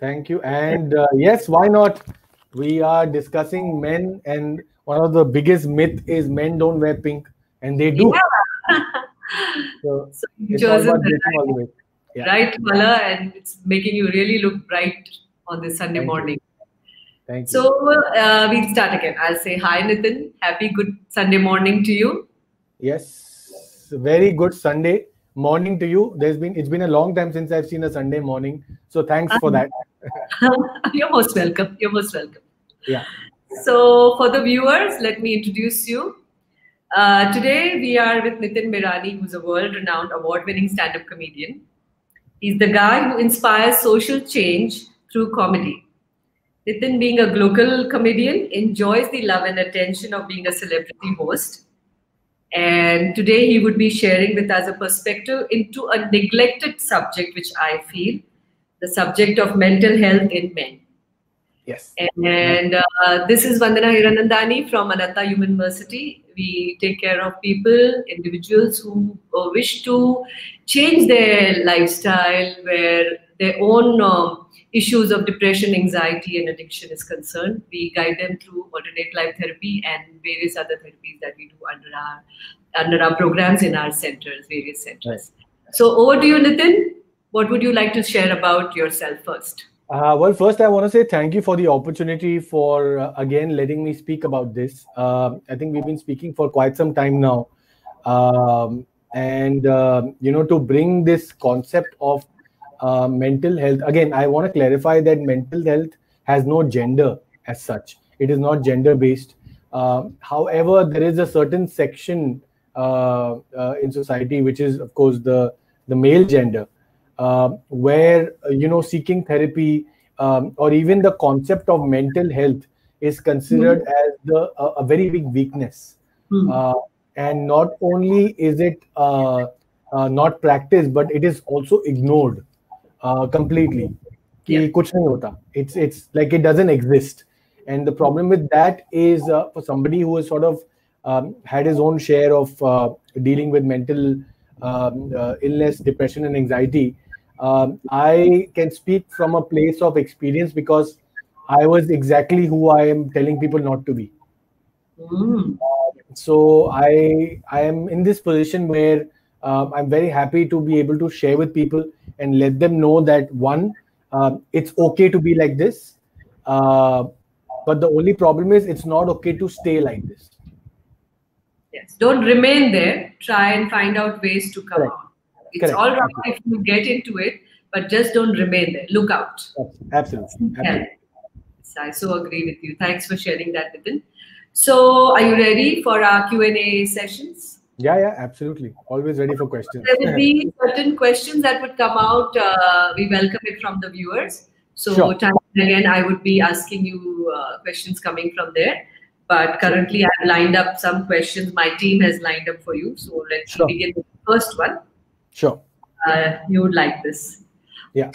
Thank you. And yes, why not? We are discussing men, and one of the biggest myth is men don't wear pink, and they do. Yeah. So So you've it's all chosen about the breaking all the myths. Yeah. right color, and it's making you really look bright on this Sunday Thank you. morning. Thank So you. we'll start again. I'll say hi, Nitin. Happy good Sunday morning to you. Yes, very good Sunday morning to you. It's been a long time since I've seen a Sunday morning, so thanks for that. You're most welcome. You're most welcome. Yeah. So, for the viewers, let me introduce you. Today, we are with Nitin Mirani, who's a world renowned award winning stand up comedian. He's the guy who inspires social change through comedy. Nitin, being a local comedian, enjoys the love and attention of being a celebrity host. And today, he would be sharing with us a perspective into a neglected subject, which I feel the subject of mental health in men. Yes. And this is Vandana Hiranandani from Anatta University. We take care of people, individuals who wish to change their lifestyle, where their own issues of depression, anxiety, and addiction is concerned. We guide them through alternate life therapy and various other therapies that we do under our programs in our centers, various centers. Right. So over to you, Nitin. What would you like to share about yourself first? Well, first, I want to say thank you for the opportunity for, again, letting me speak about this. I think we've been speaking for quite some time now. To bring this concept of mental health, again, I want to clarify that mental health has no gender as such. It is not gender-based. However, there is a certain section in society, which is, of course, the male gender, where seeking therapy or even the concept of mental health is considered as a very big weakness. And not only is it not practiced, but it is also ignored completely. Kuch nahi hota. It's like it doesn't exist. And the problem with that is for somebody who has sort of had his own share of dealing with mental illness, depression, and anxiety. I can speak from a place of experience because I was exactly who I am telling people not to be. So I am in this position where I'm very happy to be able to share with people and let them know that one, it's okay to be like this. But the only problem is it's not okay to stay like this. Yes, don't remain there. Try and find out ways to come out. It's all right if you get into it, but just don't remain there. Look out. Absolutely. Yes, I so agree with you. Thanks for sharing that, Nitin. So, are you ready for our Q&A sessions? Yeah, absolutely. Always ready for questions. There will be certain questions that would come out. We welcome it from the viewers. So, time again, I would be asking you questions coming from there. But currently, I've lined up some questions my team has lined up for you. So, let's begin with the first one. Sure. You would like this. Yeah.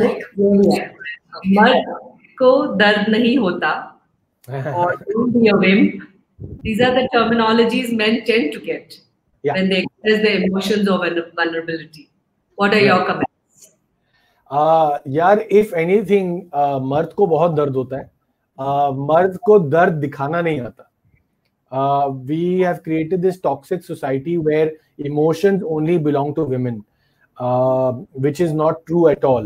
मर्द को दर्द नहीं होता or don't be a wimp. These are the terminologies men tend to get when they express their emotions or vulnerability. What are your comments? यार, if anything, मर्द को बहुत दर्द होता है. मर्द को दर्द दिखाना नहीं आता. We have created this toxic society where emotions only belong to women, which is not true at all.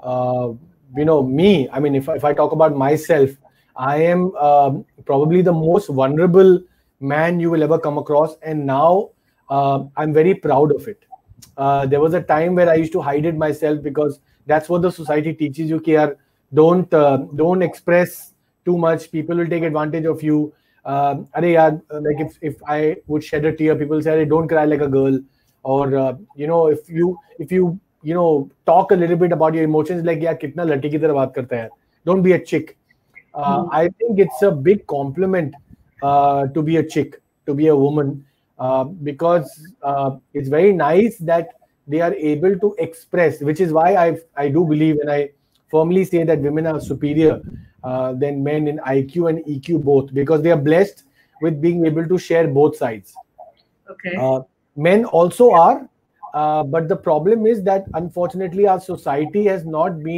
Me, I mean, if I talk about myself, I am probably the most vulnerable man you will ever come across. And now I'm very proud of it. There was a time where I used to hide it myself because that's what the society teaches you. Ki, don't express too much. People will take advantage of you. Like if I would shed a tear, people say, don't cry like a girl. Or, if you talk a little bit about your emotions, like, yeah, kitna ladki ki tarah baat karta hai. Don't be a chick. I think it's a big compliment to be a chick, to be a woman, because it's very nice that they are able to express, which is why I do believe, and I firmly say that women are superior than men in IQ and EQ both, because they are blessed with being able to share both sides. Okay. Men also are, but the problem is that unfortunately our society has not been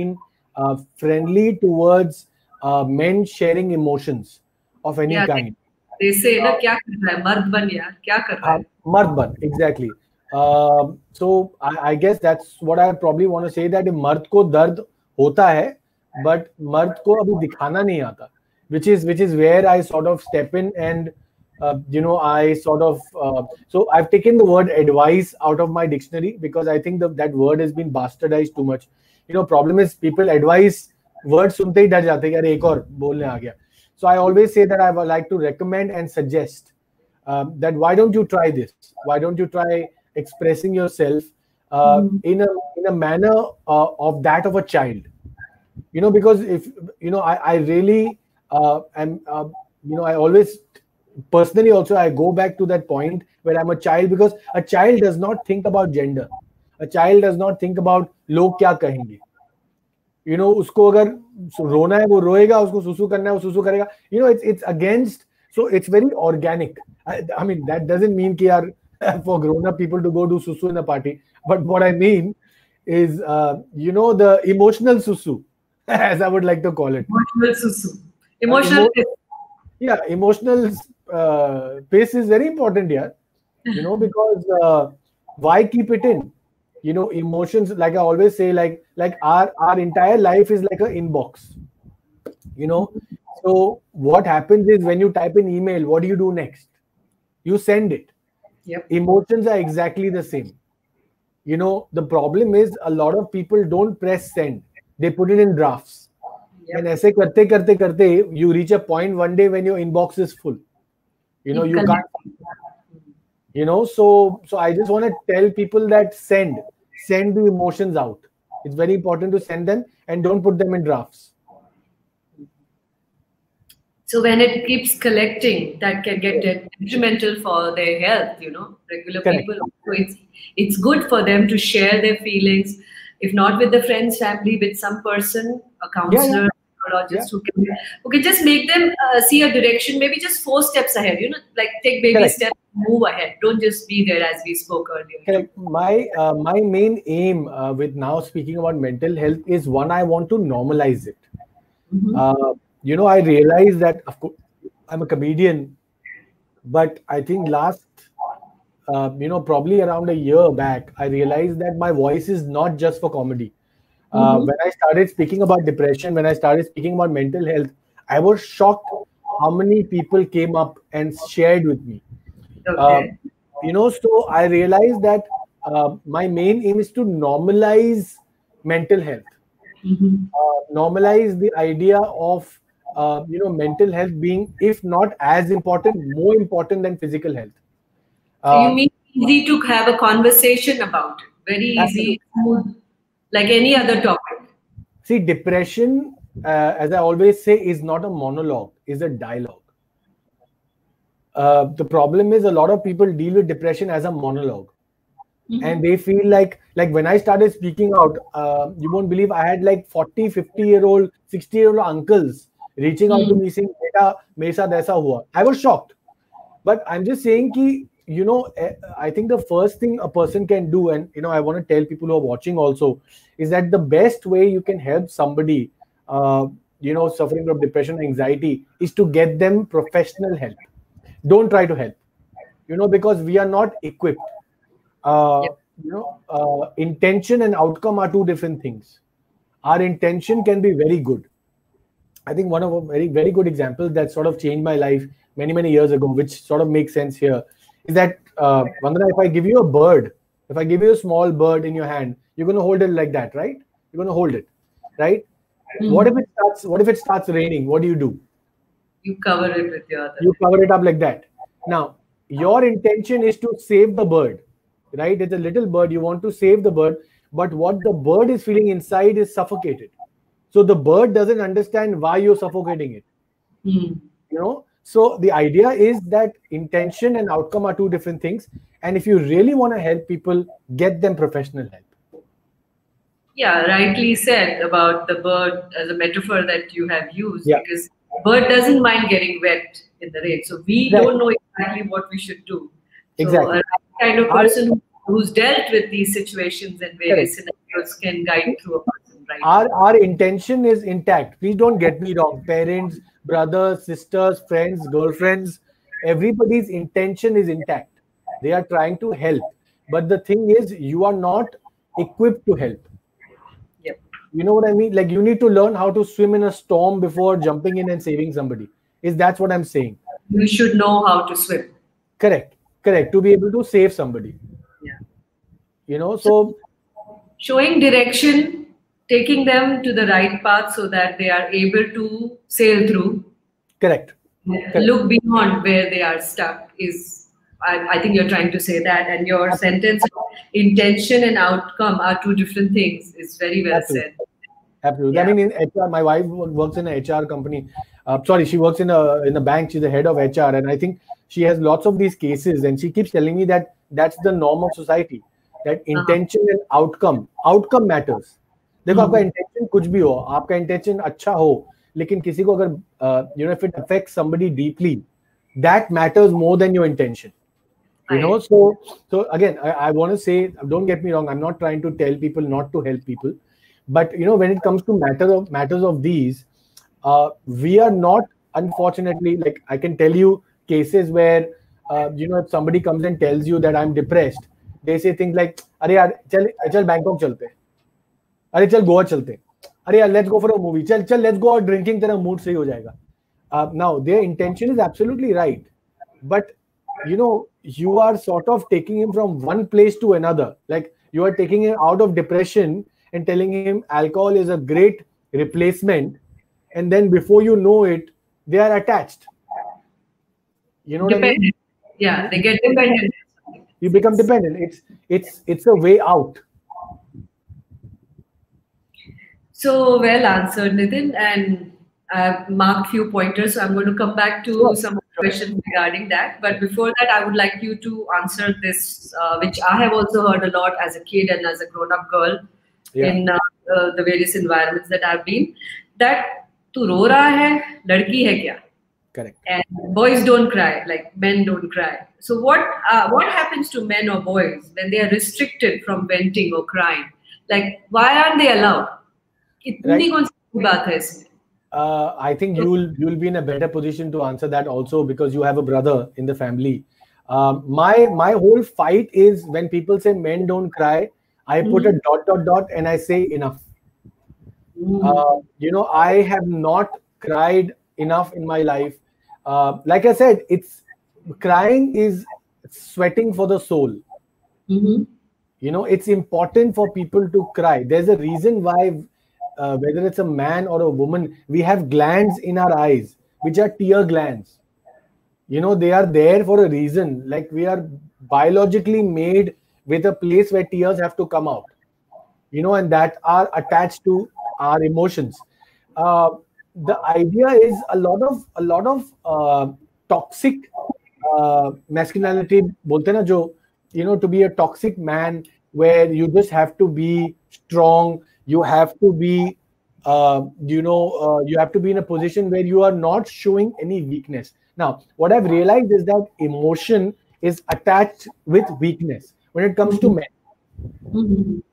friendly towards men sharing emotions of any kind. They say, "Na kya kar raha hai? Mard ban yaar, kya kar raha hai?" Mard ban, exactly. So I guess that's what I probably want to say, that मर्द को दर्द होता है, but मर्द को अभी दिखाना नहीं आता, which is where I sort of step in and I sort of so I've taken the word advice out of my dictionary because I think that word has been bastardized too much. Problem is people advise word सुनते ही डर जाते हैं, अरे एक और बोलने आ गया. So I always say that I would like to recommend and suggest that why don't you try this? Why don't you try expressing yourself in a manner of that of a child? Because if I really am I always personally also I go back to that point where I'm a child, because a child does not think about gender. A child does not think about लोग क्या कहेंगे. उसको अगर रोना है वो रोएगा, उसको सुसु करना है वो सुसु करेगा. It's against. So it's very organic. I mean, that doesn't mean for grown-up people to go do susu in a party. But what I mean is, the emotional susu, as I would like to call it. Emotional susu. Emotional piss. Emotional piss is very important here. Because why keep it in? Emotions, like I always say, like our entire life is like an inbox. So what happens is when you type an email, what do you do next? You send it. Yep. Emotions are exactly the same. The problem is a lot of people don't press send. They put it in drafts. Yep. And ऐसे करते करते you reach a point one day when your inbox is full. You can't. So I just want to tell people that send the emotions out. It's very important to send them and don't put them in drafts. So when it keeps collecting, that can get detrimental for their health, regular Correct. people. So it's good for them to share their feelings, if not with the friends, family, with some person, a counselor, psychologist who can just make them see a direction, maybe just 4 steps ahead, like take baby steps, move ahead. Don't just be there, as we spoke earlier. Correct. My main aim with now speaking about mental health is, one, I want to normalize it. Mm-hmm. I realize that, of course, I'm a comedian, but I think last, probably around a year back, I realized that my voice is not just for comedy. When I started speaking about depression, when I started speaking about mental health, I was shocked how many people came up and shared with me. Okay. So I realized that my main aim is to normalize mental health. Normalize the idea of mental health being, if not as important, more important than physical health. So you mean easy to have a conversation about it? Very easy, smooth, like any other topic. See, depression, as I always say, is not a monologue, is a dialogue. The problem is a lot of people deal with depression as a monologue. And they feel like when I started speaking out, you won't believe, I had like 40, 50-year-old, 60-year-old uncles reaching out to me saying, "Beta, mere saath aisa hua." I was shocked. But I'm just saying ki, I think the first thing a person can do, and I want to tell people who are watching also, is that the best way you can help somebody, suffering from depression and anxiety, is to get them professional help. Don't try to help, because we are not equipped. Intention and outcome are 2 different things. Our intention can be very good. I think one of a very, very good examples that sort of changed my life many, many years ago, which sort of makes sense here, is that, Vandana, if I give you a bird, if I give you a small bird in your hand, you're going to hold it like that, right? You're going to hold it, right? What if it starts raining? What do? You cover it with your other. You cover it up like that. Now, your intention is to save the bird, right? It's a little bird. You want to save the bird, but what the bird is feeling inside is suffocated. So the bird doesn't understand why you're suffocating it. So the idea is that intention and outcome are 2 different things. And if you really want to help people, get them professional help. Yeah, rightly said about the bird as a metaphor that you have used, because bird doesn't mind getting wet in the rain. So we don't know exactly what we should do. So exactly. A kind of person who's dealt with these situations and various scenarios can guide through a person. Right. Our intention is intact. Please don't get me wrong. Parents, brothers, sisters, friends, girlfriends, everybody's intention is intact. They are trying to help. But the thing is, you are not equipped to help. Yep. You know what I mean? Like, you need to learn how to swim in a storm before jumping in and saving somebody. That's what I'm saying. You should know how to swim. Correct. To be able to save somebody. Yeah. You know, so showing direction, taking them to the right path so that they are able to sail through. Correct. Look beyond where they are stuck is, I think you're trying to say that, and your sentence, intention and outcome are two different things, is very well said. Absolutely. Yeah. I mean, in HR, my wife works in an HR company. She works in a bank. She's the head of HR, and I think she has lots of these cases, and she keeps telling me that that's the norm of society. That intention and outcome matters. देखो आपका intention कुछ भी हो, आपका intention अच्छा हो, लेकिन किसी को अगर if it affects somebody deeply, that matters more than your intention. You know, so again, I want to say, don't get me wrong, I'm not trying to tell people not to help people, but when it comes to matters of these, we are not, unfortunately, like I can tell you cases where if somebody comes and tells you that I'm depressed, they say things like, अरे यार चल Bangkok चलते, अरे चल गोवा चलते, अरे यार let's go for a movie, चल let's go out drinking, तेरा mood सही हो जाएगा. Now their intention is absolutely right, but you are sort of taking him from one place to another. Like, you are taking him out of depression and telling him alcohol is a great replacement, and then before you know it, they are attached. You know what I mean? Yeah, they get dependent. You become dependent. It's a way out. So well answered, Nitin, and I've marked few pointers. So I'm going to come back to some questions regarding that. But before that, I would like you to answer this, which I have also heard a lot as a kid and as a grown-up girl in the various environments that I've been. That tu ro raha hai, ladki hai kya? Correct. And boys don't cry, like men don't cry. So what happens to men or boys when they are restricted from venting or crying? Like, why aren't they allowed? I think you'll be in a better position to answer that also, because you have a brother in the family. My whole fight is when people say men don't cry, I put a ... and I say enough. I have not cried enough in my life. Like I said, crying is sweating for the soul. It's important for people to cry. There's a reason why, whether it's a man or a woman, we have glands in our eyes, which are tear glands. They are there for a reason. Like, we are biologically made with a place where tears have to come out, and that are attached to our emotions. The idea is a lot of toxic masculinity, bolte na jo, to be a toxic man, where you just have to be strong, you have to be you have to be in a position where you are not showing any weakness. Now, what I've realized is that emotion is attached with weakness when it comes to men.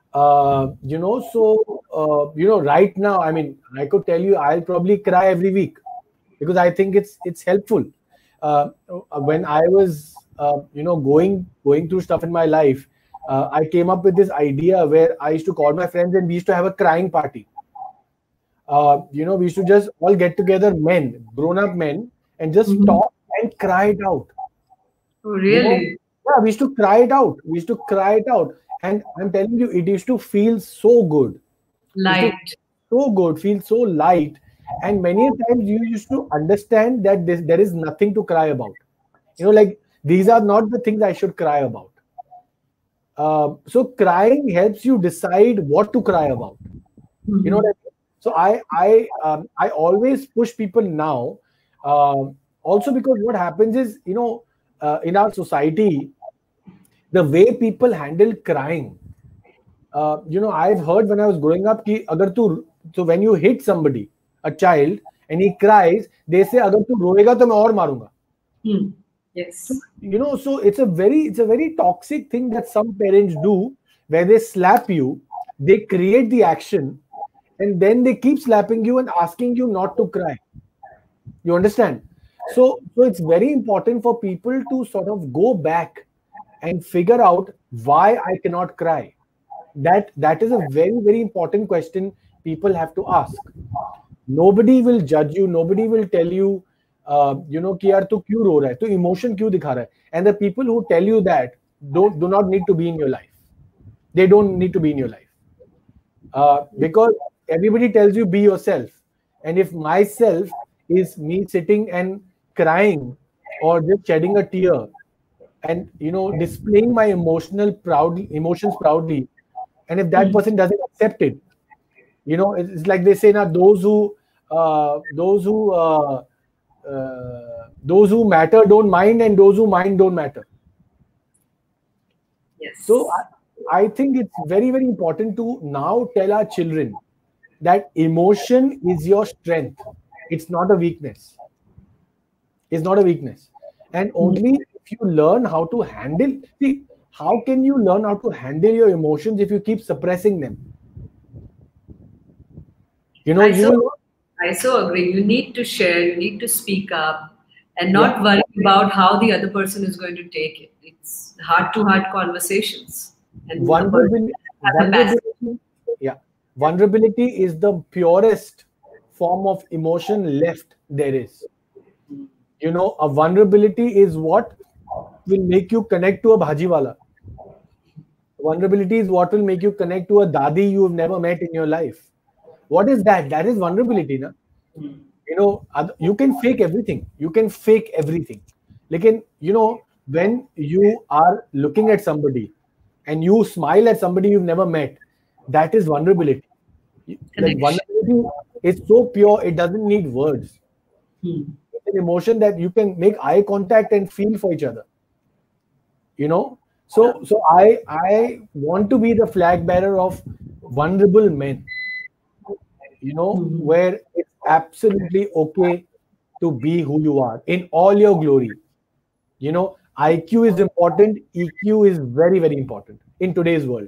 Right now, I mean, I could tell you I'll probably cry every week because I think it's helpful. When I was going through stuff in my life, I came up with this idea where I used to call my friends and we used to have a crying party. We used to just all get together, men, grown-up men, and just talk and cry it out. Oh, really? Yeah, we used to cry it out. And I'm telling you, it used to feel so good. Light. So good, feel so light. And many times you used to understand that there is nothing to cry about. Like, these are not the things I should cry about. So crying helps you decide what to cry about. You know what I mean? So I always push people now. Also, because what happens is, in our society, the way people handle crying, I've heard when I was growing up, so when you hit somebody, a child, and he cries, they say, "Agar tu roega to main aur marunga." Yes. So it's a very toxic thing that some parents do, where they slap you, they create the action, and then they keep slapping you and asking you not to cry. You understand? So it's very important for people to sort of go back and figure out why I cannot cry. That is a very, very important question people have to ask. Nobody will judge you. Nobody will tell you, कि यार तू क्यों रो रहा है, तू emotion क्यों दिखा रहा है. And the people who tell you that do not need to be in your life. They don't need to be in your life. Because everybody tells you be yourself. And if myself is me sitting and crying or just shedding a tear and displaying my emotions proudly, and if that person doesn't accept it, it's like they say now, those who matter don't mind, and those who mind don't matter. Yes. So I think it's very, very important to now tell our children that emotion is your strength. It's not a weakness. It's not a weakness. And only if you learn how to handle, see, how can you learn how to handle your emotions if you keep suppressing them? I so agree. You need to share, you need to speak up and not worry about how the other person is going to take it. It's heart-to-heart conversations. And vulnerability is the purest form of emotion left there is. A vulnerability is what will make you connect to a bhajiwala. Vulnerability is what will make you connect to a dadi you've never met in your life. What is that? That is vulnerability, na? You can fake everything. Like, when you are looking at somebody and you smile at somebody you've never met, that is vulnerability. Like, vulnerability is so pure, it doesn't need words. It's an emotion that you can make eye contact and feel for each other. So I want to be the flag bearer of vulnerable men. Where it's absolutely okay to be who you are in all your glory. IQ is important. EQ is very, very important in today's world.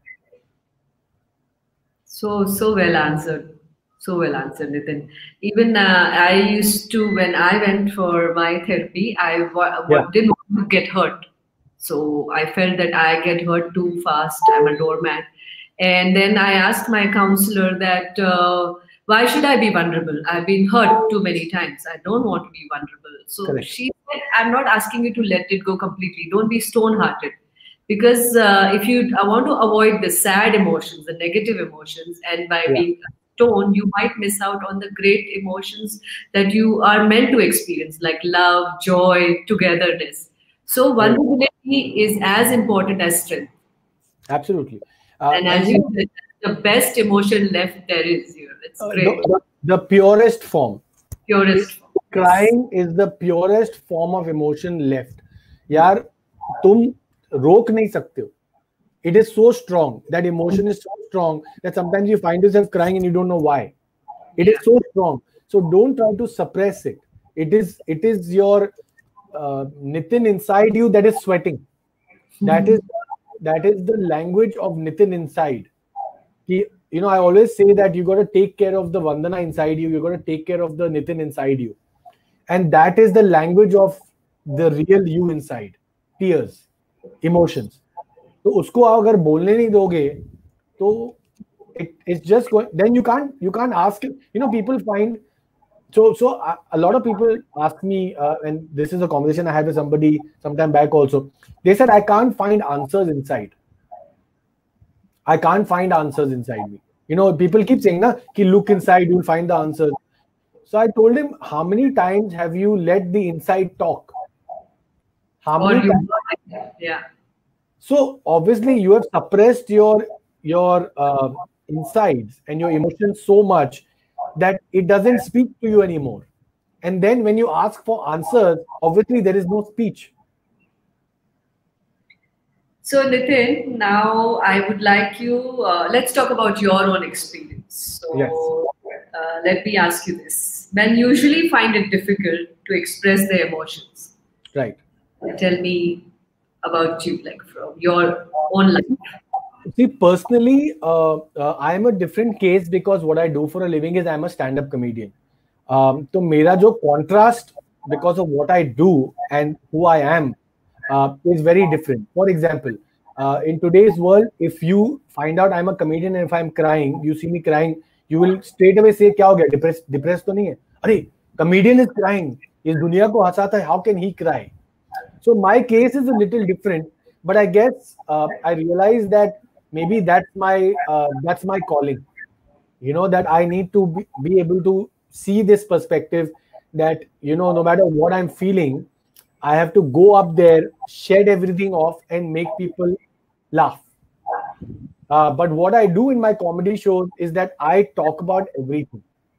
So well answered. So well answered, Nitin. Even I used to, when I went for my therapy, I didn't want to get hurt. So I felt that I get hurt too fast. I'm a doormat. And then I asked my counselor that, why should I be vulnerable? I've been hurt too many times. I don't want to be vulnerable. So Correct. She said, I'm not asking you to let it go completely. Don't be stone-hearted. Because I want to avoid the sad emotions, the negative emotions. And by being stone, you might miss out on the great emotions that you are meant to experience, like love, joy, togetherness. So vulnerability is as important as strength. Absolutely. And as you said, the best emotion left there is here. It's great. The purest form. Crying yes. is the purest form of emotion left. Yaar, tum rok nahi sakte ho. It is so strong. That emotion is so strong that sometimes you find yourself crying and you don't know why. It is so strong. So don't try to suppress it. It is your Nitin inside you that is sweating. That is the language of Nitin inside. I always say that you got to take care of the Vandana inside you. You got to take care of the Nitin inside you. And that is the language of the real you inside. Tears, emotions. So usko agar bolne nahi doge, so it's just going. Then you can't ask him. People find. So a lot of people ask me, and this is a conversation I had with somebody sometime back also. They said, I can't find answers inside. I can't find answers inside me. People keep saying, ki look inside, you'll find the answers. So I told him, how many times have you let the inside talk? How many times? Yeah. So obviously you have suppressed your insides and your emotions so much that it doesn't speak to you anymore. And then when you ask for answers, obviously there is no speech. So Nitin, now I would like you, let's talk about your own experience. So yes. Let me ask you this. Men usually find it difficult to express their emotions. Right. Tell me about you, like from your own life. See, personally, I am a different case because what I do for a living is I'm a stand-up comedian. So मेरा जो contrast because of what I do and who I am is very different. For example, in today's world, if you find out I'm a comedian and if I'm crying, you see me crying, you will straight away say क्या हो गया? Depressed तो नहीं है? अरे, comedian is crying. इस दुनिया को हंसाता है. How can he cry? So my case is a little different, but I guess I realize that maybe that's my calling. You know, that I need to be able to see this perspective that, you know, no matter what I'm feeling, I have to go up there, shed everything off, and make people laugh. But what I do in my comedy shows is that I talk about everything.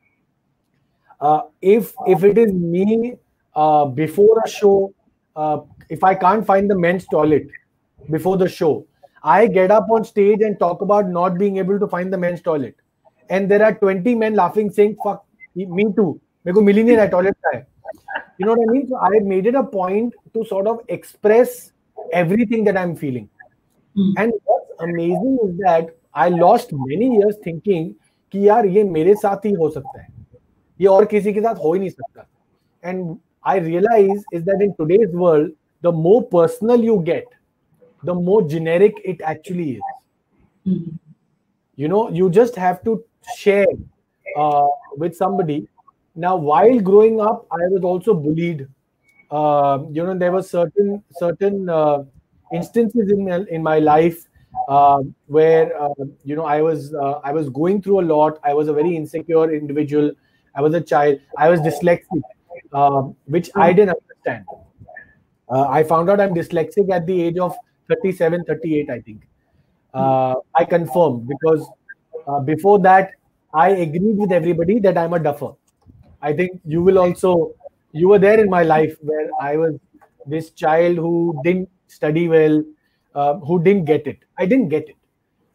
If it is me before a show, if I can't find the men's toilet before the show, I get up on stage and talk about not being able to find the men's toilet. And there are 20 men laughing, saying, fuck, me too. Meko mili nahi raha toilet ka hai. You know what I mean? So I made it a point to sort of express everything that I'm feeling. And what's amazing is that I lost many years thinking कि यार ये मेरे साथ ही हो सकता है, ये और किसी के साथ हो ही नहीं सकता. And I realize is that in today's world, the more personal you get, the more generic it actually is. You know, you just have to share with somebody. Now, while growing up, I was also bullied. You know, there were certain instances in my life where you know, I was going through a lot. I was a very insecure individual. I was a child. I was dyslexic, which I didn't understand. I found out I'm dyslexic at the age of 37, 38, I think. I confirmed because before that, I agreed with everybody that I'm a duffer. I think you were there in my life where I was this child who didn't study well, who didn't get it. I didn't get it.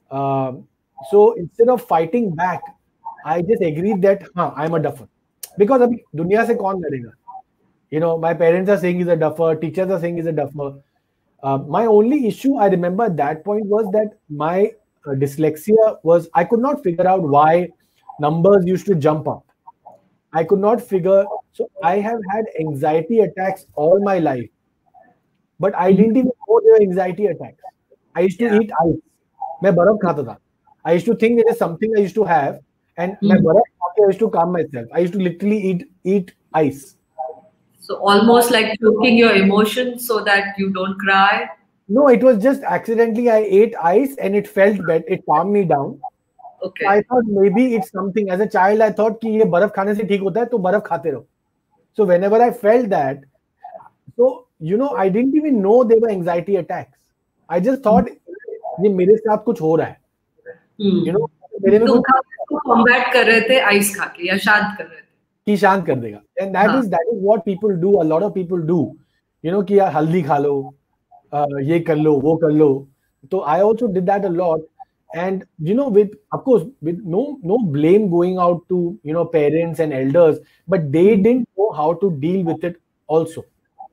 So instead of fighting back, I just agreed that I'm a duffer. Because abhi dunya se kaun ladega? You know, my parents are saying he's a duffer, teachers are saying he's a duffer. My only issue, I remember at that point, was that my dyslexia was, I could not figure out why numbers used to jump up. I could not figure. So I have had anxiety attacks all my life, but I didn't even know they were anxiety attacks. I used to eat ice. मैं बर्फ खाता था. I used to think there is something I used to have, and मैं बर्फ खा के I used to calm myself. I used to literally eat ice. So almost like choking your emotions so that you don't cry. No, it was just accidentally I ate ice and it felt better. It calmed me down. Okay. I thought maybe it's something. As a child, I thought कि ये बर्फ खाने से ठीक होता है, तो बर्फ खाते रहो. So whenever I felt that, so you know, I didn't even know they were anxiety attacks. I just thought ये मेरे साथ कुछ हो रहा है. You know, मेरे में कुछ combat कर रहे थे ice खा के या शांत कर रहे थे. कि शांत कर देगा. And that is what people do. A lot of people do. You know कि यार हल्दी खा लो, ये कर लो, वो कर लो. So I also did that a lot. And you know, with of course, with no blame going out to, you know, parents and elders, but they didn't know how to deal with it also,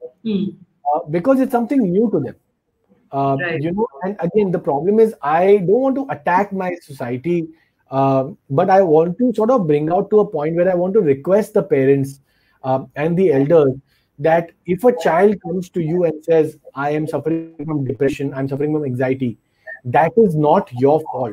because it's something new to them. Right. You know, and again, the problem is I don't want to attack my society, but I want to sort of bring out to a point where I want to request the parents and the elders that if a child comes to you and says, I am suffering from depression, I'm suffering from anxiety, that is not your fault.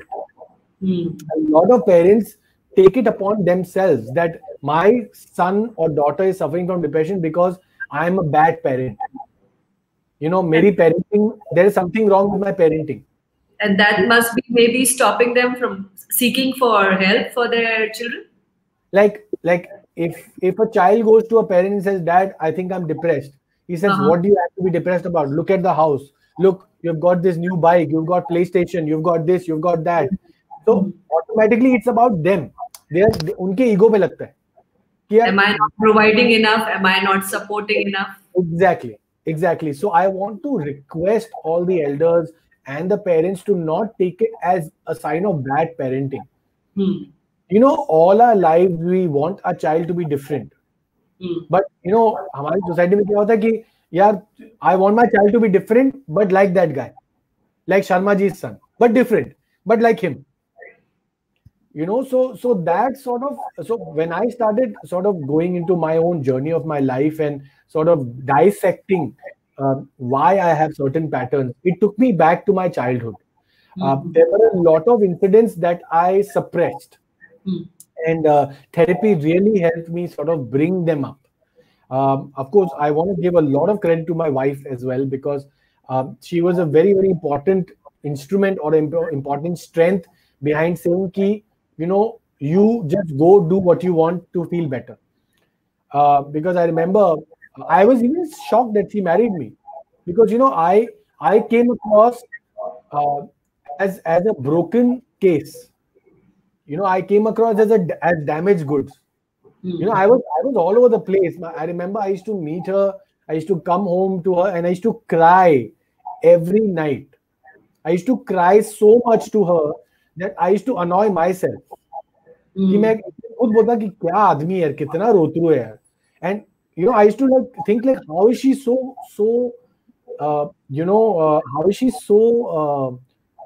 A lot of parents take it upon themselves that my son or daughter is suffering from depression because I'm a bad parent. You know, maybe parenting, there is something wrong with my parenting. And that must be maybe stopping them from seeking for help for their children. Like if a child goes to a parent and says, Dad, I think I'm depressed. He says, what do you have to be depressed about? Look at the house. Look, you've got this new bike, you've got PlayStation, you've got this, you've got that. So automatically it's about them. उनके ego पे लगता है कि am I not providing enough? Am I not supporting enough? Exactly. So I want to request all the elders and the parents to not take it as a sign of bad parenting. You know, all our lives we want our child to be different. But you know, हमारी society में क्या होता है कि यार, I want my child to be different, but like that guy, like Sharma ji's son, but different. but like him. So that sort of, so when I started sort of going into my own journey of my life and sort of dissecting why I have certain patterns, it took me back to my childhood. There were a lot of incidents that I suppressed, and therapy really helped me sort of bring them up. Of course, I want to give a lot of credit to my wife as well, because she was a very, very important instrument or important strength behind saying ki, you just go do what you want to feel better. Because I remember I was even shocked that she married me, because I came across as a broken case. I came across as damaged goods. I was all over the place. I remember I used to meet her, I used to come home to her, and I used to cry every night. I used to cry so much to her that I used to annoy myself. कि मैं खुद बोलता कि क्या आदमी है, कितना रोतरू है यार. And I used to think like, how is she so how is she so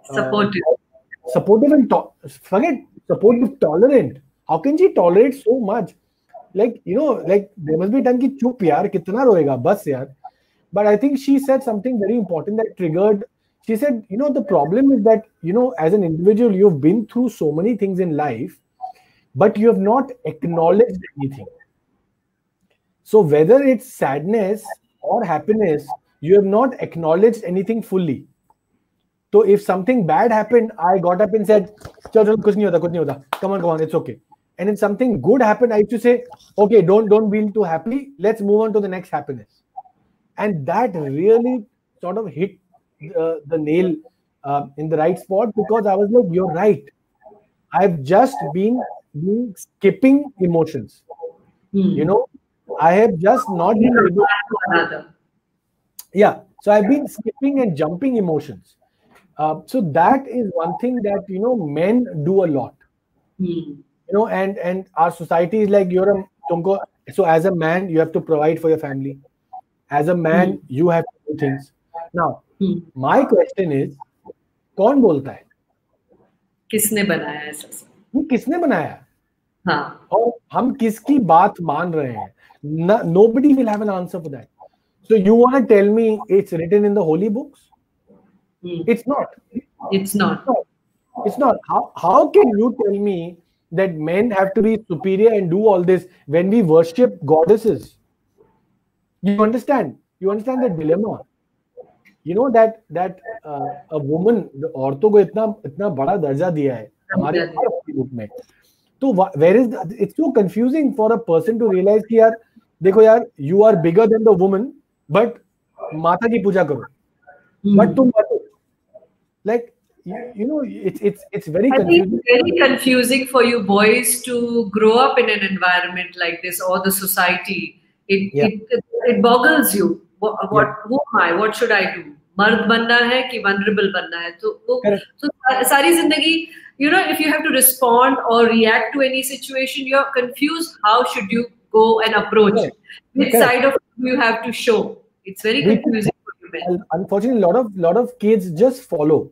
supportive and forget supportive, tolerant. How can she tolerate so much? Like there must be time ki chup yaar, kitna roega, bas yaar. But I think she said something very important that triggered. She said, the problem is that, as an individual, you've been through so many things in life, but you have not acknowledged anything. So whether it's sadness or happiness, you have not acknowledged anything fully. So if something bad happened, I got up and said, chal, kuch nahi hota, come on, it's okay. And if something good happened, I used to say, okay, don't be too happy, let's move on to the next happiness. And that really sort of hit the nail in the right spot, because I was like, you're right. I've just been skipping emotions. I have just not been able to. Yeah, so I've been skipping and jumping emotions. So that is one thing that men do a lot. And our society is like, so as a man, you have to provide for your family. As a man, you have to do things. Now, my question is, कौन बोलता है? किसने बनाया ऐसा? ये किसने बनाया? हाँ. और हम किसकी बात मान रहे हैं? Nobody will have an answer for that. So you want to tell me it's written in the holy books? It's not. It's not. It's not. How can you tell me that men have to be superior and do all this when we worship goddesses? You understand? You understand the dilemma? That a woman, औरतों को इतना बड़ा दर्जा दिया है हमारे book में. तो where is it's so confusing for a person to realize कि यार देखो यार, you are bigger than the woman, but माता की पूजा करो. But तुम like it's very confusing. It's very confusing for you boys to grow up in an environment like this, or the society. It boggles you. Who am I? What should I do? मर्द बनना है कि vulnerable बनना है? तो सारी जिंदगी, if you have to respond or react to any situation, you're confused. How should you go and approach? Which side of you have to show? It's very confusing for you men. Unfortunately, lot of kids just follow.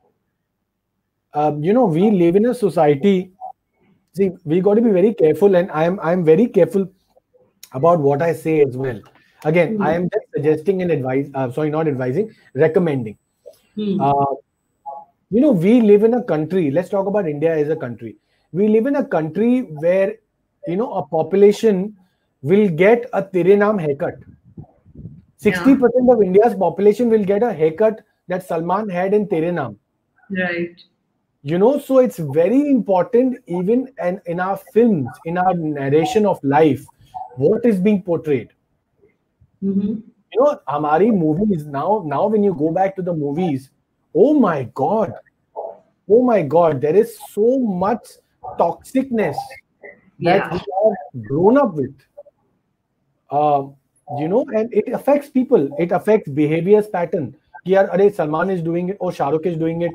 We live in a society. See, we got to be very careful, and I'm very careful about what I say as well. Again, I am just suggesting and recommending. We live in a country. Let's talk about India as a country. We live in a country where a population will get a Tere Naam haircut. 60% of India's population will get a haircut that Salman had in Tere Naam. Right. So it's very important, even in our films, in our narration of life, what is being portrayed. Hamari movies now when you go back to the movies, oh my God, there is so much toxicness that we are grown up with. And it affects people. It affects behaviors pattern. Salman is doing it, or Shah Rukh is doing it.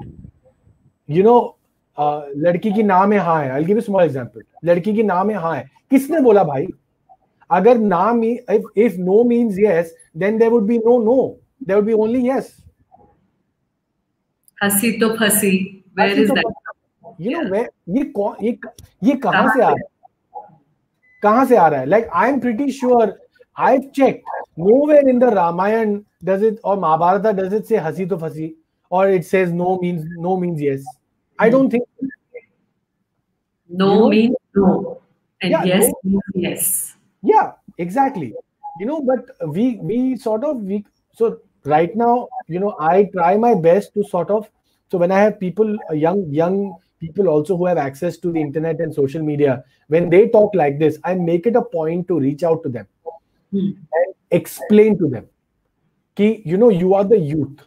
लड़की की नाम है हाँ है. I'll give you a small example. लड़की की नाम है हाँ है. किसने बोला भाई? अगर नाम if no means yes, then there would be no. There would be only yes. हंसी तो फंसी Where is that? You know where ये कहाँ से आ रहा है? कहाँ से आ रहा है? Like I'm pretty sure I've checked. Nowhere in the Ramayana does it, or Mahabharata does it say hasi to fasi, or it says no means yes. I don't think. No means no, and Yeah, yes no. means yes. Yeah, exactly. But we sort of so right now, I try my best to sort of, so when I have people, young people also who have access to the internet and social media, when they talk like this, I make it a point to reach out to them and explain to them कि you are the youth.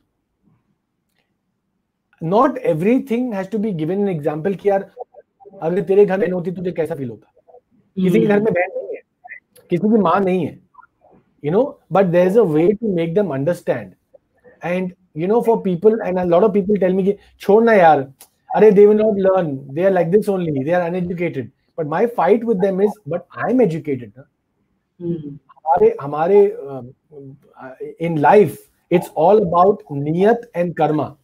Not everything has to be given an example कि यार अगर तेरे घर में बहन होती तुझे कैसा फील होता? किसी के घर में बहन नहीं है, किसी की माँ नहीं है, but there's a way to make them understand. And for people, and a lot of people tell me कि छोड़ ना यार, अरे they will not learn, they are like this only, they are uneducated. But my fight with them is, but I'm educated. हमारे in life, it's all about niyat and karma.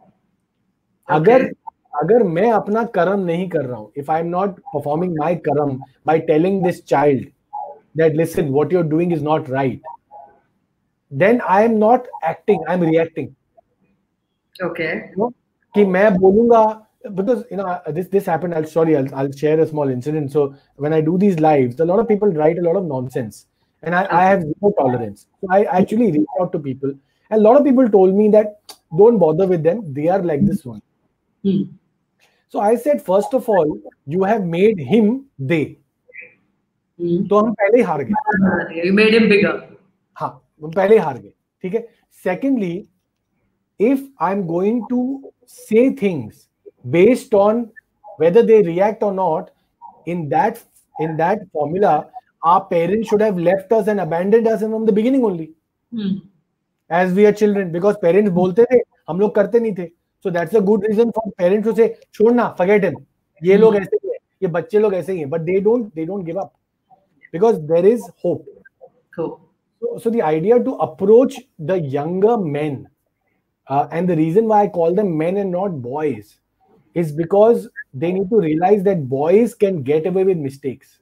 अगर मैं अपना कर्म नहीं कर रहा हूं, if I'm not performing my karma by telling this child that listen, what you're doing is not right, then I am not acting, I'm reacting. Okay. कि मैं बोलूंगा, because this happened. I'll share a small incident. So when I do these lives, a lot of people write a lot of nonsense, and I have no tolerance. So I actually reach out to people, and a lot of people told me that don't bother with them, they are like this one. So I said, first of all, you have made him they. तो हम पहले ही हार गए. You made him bigger. हाँ, हम पहले ही हार गए. ठीक है. Secondly, if I'm going to say things based on whether they react or not, in that formula, our parents should have left us and abandoned us from the beginning only. As we are children, because parents बोलते थे, हम लोग करते नहीं थे. So that's a good reason for parents to say, छोड़ना, forget him. ये लोग ऐसे ही हैं, ये बच्चे लोग ऐसे ही हैं. But they don't give up, because there is hope. So the idea to approach the younger men, and the reason why I call them men and not boys, is because they need to realize that boys can get away with mistakes.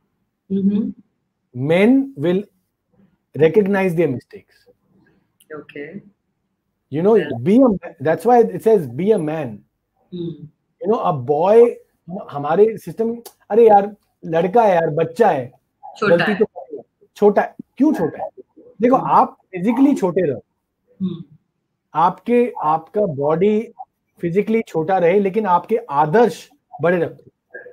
Men will recognize their mistakes. Okay. That's why it says be a man. A boy, हमारे system, अरे यार लड़का है यार, बच्चा है, गलती तो छोटा है. क्यों छोटा है? देखो, आप फिजिकली छोटे रहो, आपका बॉडी फिजिकली छोटा रहे, लेकिन आपके आदर्श बड़े रखो.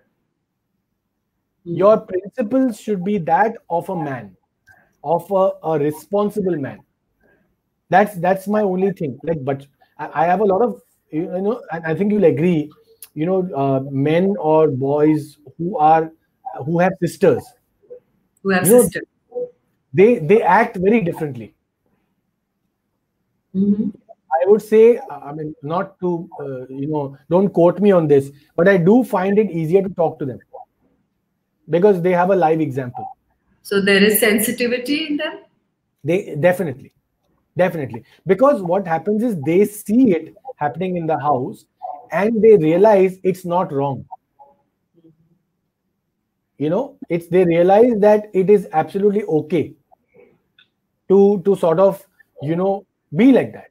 Your principles should be that of a man, of a responsible man. That's my only thing. But I have a lot of, and I think you'll agree, men or boys who have sisters. Who have sisters. They act very differently. I would say, not to, don't quote me on this, but I do find it easier to talk to them because they have a live example. So there is sensitivity in them? They definitely. Because what happens is they see it happening in the house and they realize it's not wrong. They realize that it is absolutely okay to sort of, be like that.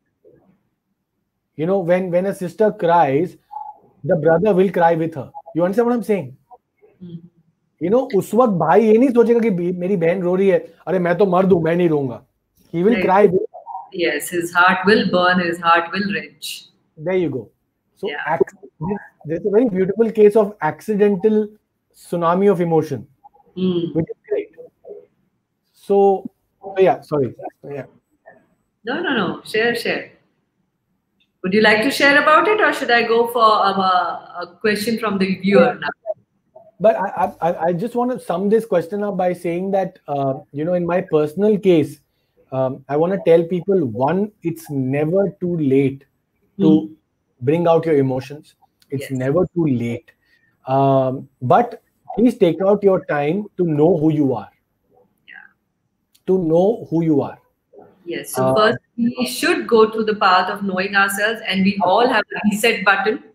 When a sister cries, the brother will cry with her. You understand what I'm saying? उस वक्त भाई ये नहीं सोचेगा कि मेरी बहन रो रही है, अरे मैं तो मर्द हूं, मैं नहीं रोऊंगा. He will cry with her. Yes, his heart will burn, his heart will wrench. There you go. So there's a very beautiful case of accidental tsunami of emotion, which is great. So yeah, sorry. Yeah. No. Share. Would you like to share about it, or should I go for a question from the viewer now? But I just want to sum this question up by saying that, in my personal case, I want to tell people, one, it's never too late to bring out your emotions. It's never too late. But please take out your time to know who you are. To know who you are. Yes. So first, we should go through the path of knowing ourselves, and we all have a reset button.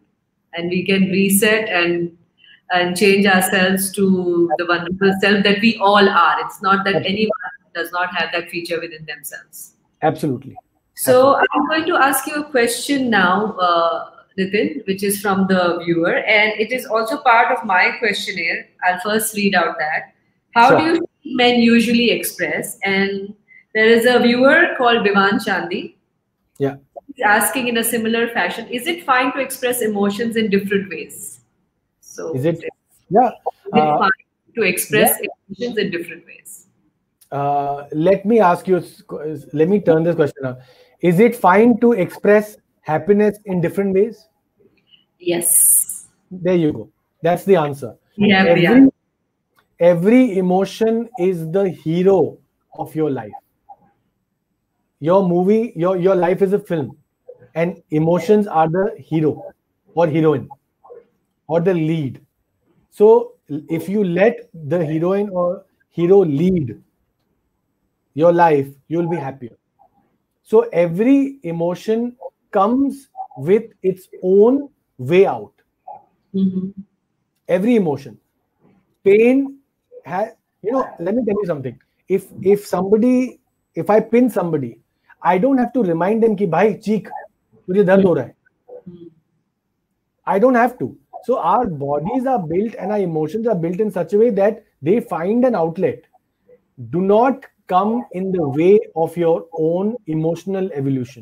and we can reset and change ourselves to the wonderful self that we all are. It's not that anyone does not have that feature within themselves. Absolutely. So I'm going to ask you a question now, Nitin, which is from the viewer, and it is also part of my questionnaire. I'll first read out that. How do you think men usually express? And there is a viewer called Vivan Chandi. Yeah. He's asking in a similar fashion, is it fine to express emotions in different ways? So is it? Is it fine to express emotions in different ways? Let me ask you, let me turn this question up. Is it fine to express happiness in different ways? Yes. There you go. That's the answer. Yeah, every emotion is the hero of your life. Your movie, your life is a film, and emotions are the hero or heroine or the lead. So if you let the heroine or hero lead your life, you'll be happier. So every emotion comes with its own way out. Every emotion. Pain has, let me tell you something. If I pin somebody, I don't have to remind them ki bhai cheek, mujhe dard ho raha hai. I don't have to. So our bodies are built and our emotions are built in such a way that they find an outlet. Do not come in the way of your own emotional evolution.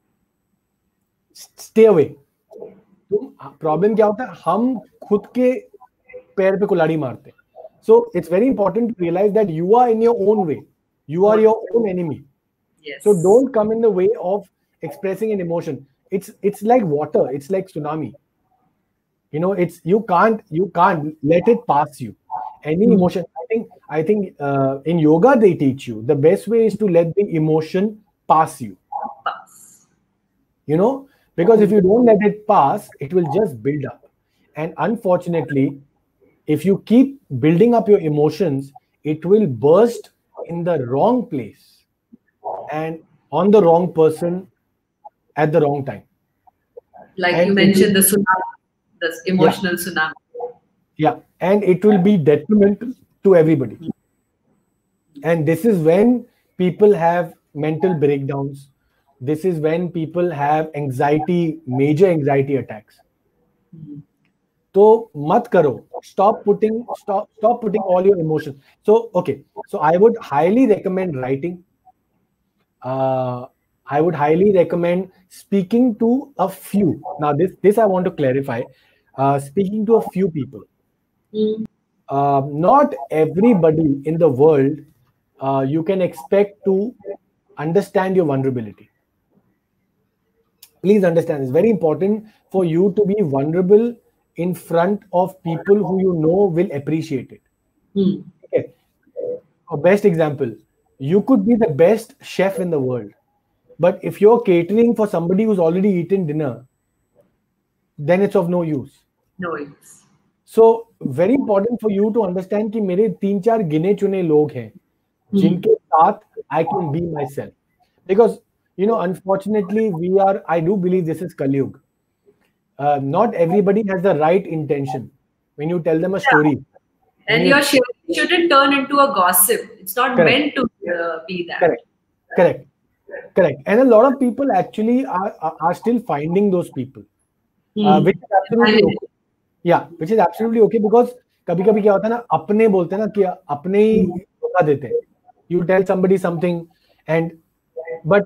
Stay away. Problem क्या होता है? हम खुद के पैर पे कुल्हाड़ी मारते हैं. So it's very important to realize that you are in your own way. You are your own enemy. Yes. So don't come in the way of expressing an emotion. It's like water. It's like tsunami. You can't let it pass you. Any emotion. I think in yoga they teach you the best way is to let the emotion pass you. Because if you don't let it pass, it will just build up. And unfortunately, if you keep building up your emotions, it will burst in the wrong place and on the wrong person at the wrong time. Like you mentioned, the tsunami, the emotional tsunami. Yeah, and it will be detrimental to everybody. And this is when people have mental breakdowns. This is when people have major anxiety attacks. So mat karo. Stop putting all your emotions. So I would highly recommend writing. I would highly recommend speaking to a few. Now this I want to clarify. Speaking to a few people. Not everybody in the world you can expect to understand your vulnerability. Please understand, it's very important for you to be vulnerable in front of people who you know will appreciate it. Okay. A best example, you could be the best chef in the world, but if you're catering for somebody who's already eaten dinner, then it's of no use. No use. So very important for you to understand कि मेरे 3-4 गिने चुने लोग हैं जिनके साथ I can be myself. Because unfortunately I do believe this is Kali Yuga. Not everybody has the right intention when you tell them a story. And your sharing shouldn't turn into a gossip. It's not meant to be that. Correct. And a lot of people actually are still finding those people. Which is absolutely okay. Yeah, which is absolutely okay because कभी-कभी क्या होता है ना, अपने बोलते हैं ना कि अपने ही धोखा देते हैं. You tell somebody something but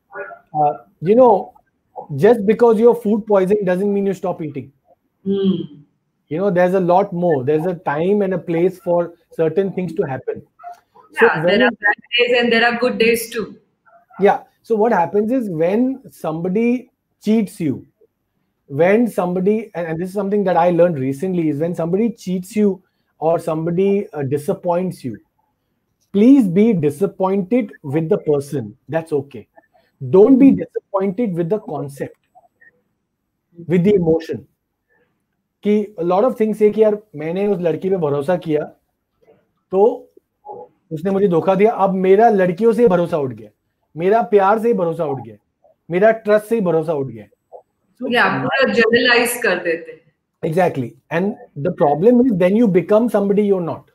just because you're food poisoning doesn't mean you stop eating. There's a lot more. There's a time and a place for certain things to happen. Yeah, there are bad days and there are good days too. Yeah. So what happens is when somebody cheats you, when somebody, and this is something that I learned recently, is when somebody cheats you or somebody disappoints you, please be disappointed with the person. That's okay. Don't be disappointed with the concept, with the emotion. कि a lot of things say कि यार मैंने उस लड़की पे भरोसा किया तो उसने मुझे धोखा दिया, अब मेरा लड़कियों से भरोसा उठ गया, मेरा प्यार से भरोसा उठ गया, मेरा ट्रस्ट से भरोसा उठ गया. पूरा जनरलाइज कर देते हैं. Exactly. And the problem is then you become somebody you're not.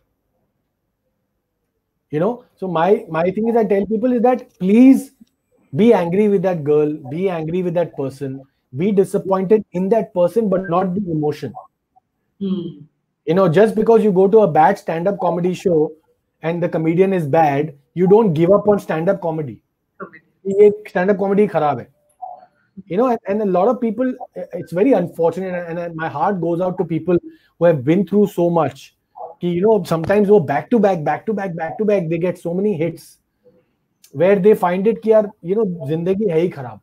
So my thing is, I tell people is that please be angry with that girl, be angry with that person, be disappointed in that person, but not the emotion. Hmm. Just because you go to a bad stand-up comedy show and the comedian is bad, you don't give up on stand-up comedy. ये stand-up comedy खराब है. And a lot of people, it's very unfortunate, and my heart goes out to people who have been through so much. Sometimes go back to back, they get so many hits where they find it कि यार, जिंदगी है ही खराब.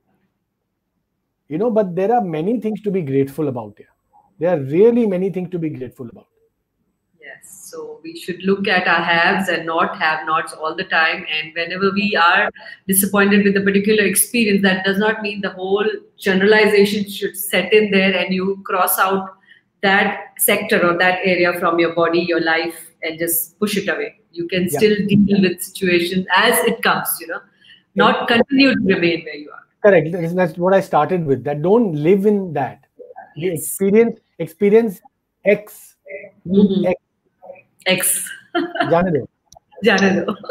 But there are many things to be grateful about here. There are really many things to be grateful about. Yes, so we should look at our haves and not have-nots all the time. And whenever we are disappointed with a particular experience, that does not mean the whole generalization should set in there and you cross out that sector or that area from your body, your life, and just push it away. You can still deal with situations as it comes, not continue to remain where you are. Correct. That's what I started with. That don't live in that. Yes. The experience X. Mm-hmm. X. जाने दो. जाने दो.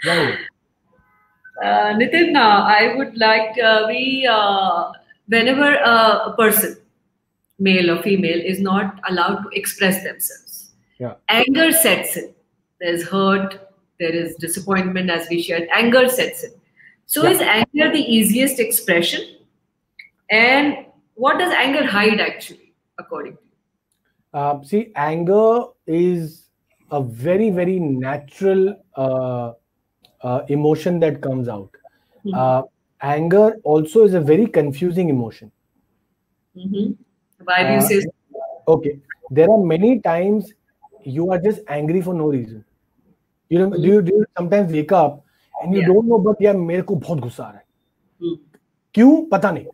Nitin, I would like whenever a person, male or female, is not allowed to express themselves, anger sets in. There's hurt, there is disappointment, as we shared. Anger sets in. So is anger the easiest expression? And what does anger hide actually, according to you? See, anger is a very, very natural emotion that comes out. Mm-hmm. Anger also is a very confusing emotion. Mm-hmm. Why do you say so? Okay. There are many times you are just angry for no reason. Do you sometimes wake up and you don't know, but यार मेरे को बहुत गुस्सा आ रहा है. क्यों पता नहीं.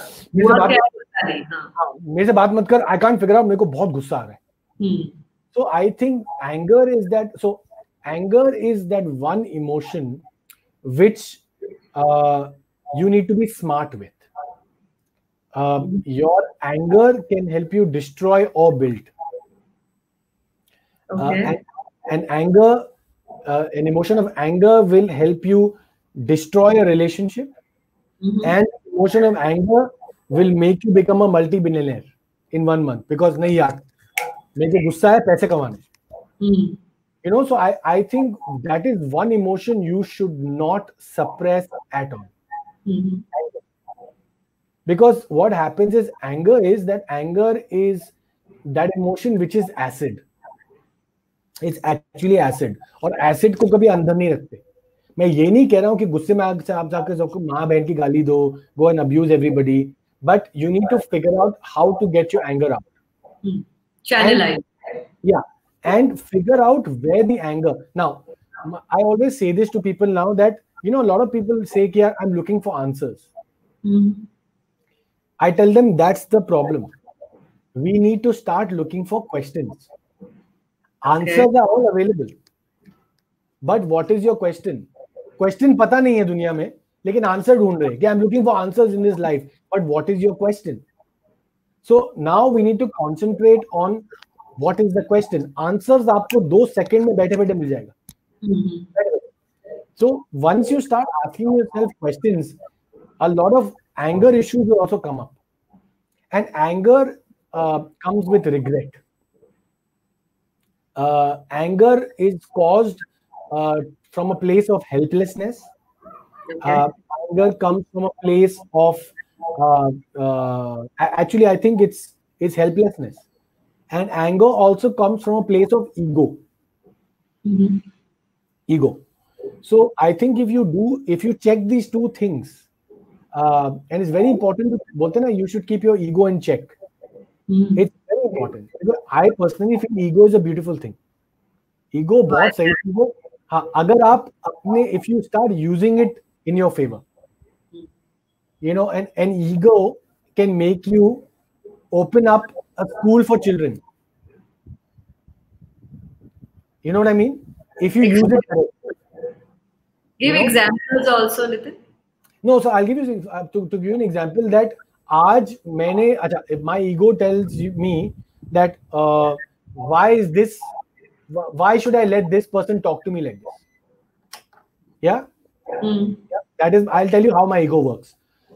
मेरे से बात मत कर. I can't figure out. मेरे को बहुत गुस्सा आ रहा है. So I think anger is that one emotion which you need to be smart with. Your anger can help you destroy or build. Okay. And anger, an emotion of anger will help you destroy a relationship. Mm-hmm. And emotion of anger will make you become a multi-billionaire in 1 month because nahi yaar, मेरे को गुस्सा है पैसे कमाने. So I think that is one emotion you should not suppress at all. Mm-hmm. Because what happens is anger is that emotion which is acid. It's actually acid. और acid को कभी अंदर नहीं रखते. मैं ये नहीं कह रहा हूँ कि गुस्से में आप जाकर सबको माँ बहन की गाली दो, go and abuse everybody, but you need to figure out how to get your anger out. Channelize. And figure out where the anger. Now, I always say this to people now that, a lot of people say, I'm looking for answers. Mm-hmm. I tell them that's the problem. We need to start looking for questions. Answers are all available. But what is your question? Question पता नहीं है दुनिया में, लेकिन answer ढूंढ रहे हैं. I'm looking for answers in this life. But what is your question? So now we need to concentrate on what is the question. Answers आपको 2 seconds में बैठे-बैठे मिल जाएगा. Mm-hmm. So once you start asking yourself questions, a lot of anger issues will also come up. And anger comes with regret. Anger is caused from a place of helplessness. Anger comes from a place of actually I think it's helplessness. And anger also comes from a place of ego. Mm-hmm. Ego. So I think if you check these two things, and it's very important to, you should keep your ego in check. Mm-hmm. It's very important. Because I personally feel ego is a beautiful thing. Ego बहुत सही चीज़ है. हाँ, अगर आप if you start using it in your favor, and ego can make you open up a school for children. You know what I mean? If you use it. Give examples also, Nitin. No, so I'll give you to give you an example that आज मैंने अच्छा, my ego tells me that why should I let this person talk to me like this? Yeah, that is, I'll tell you how my ego works.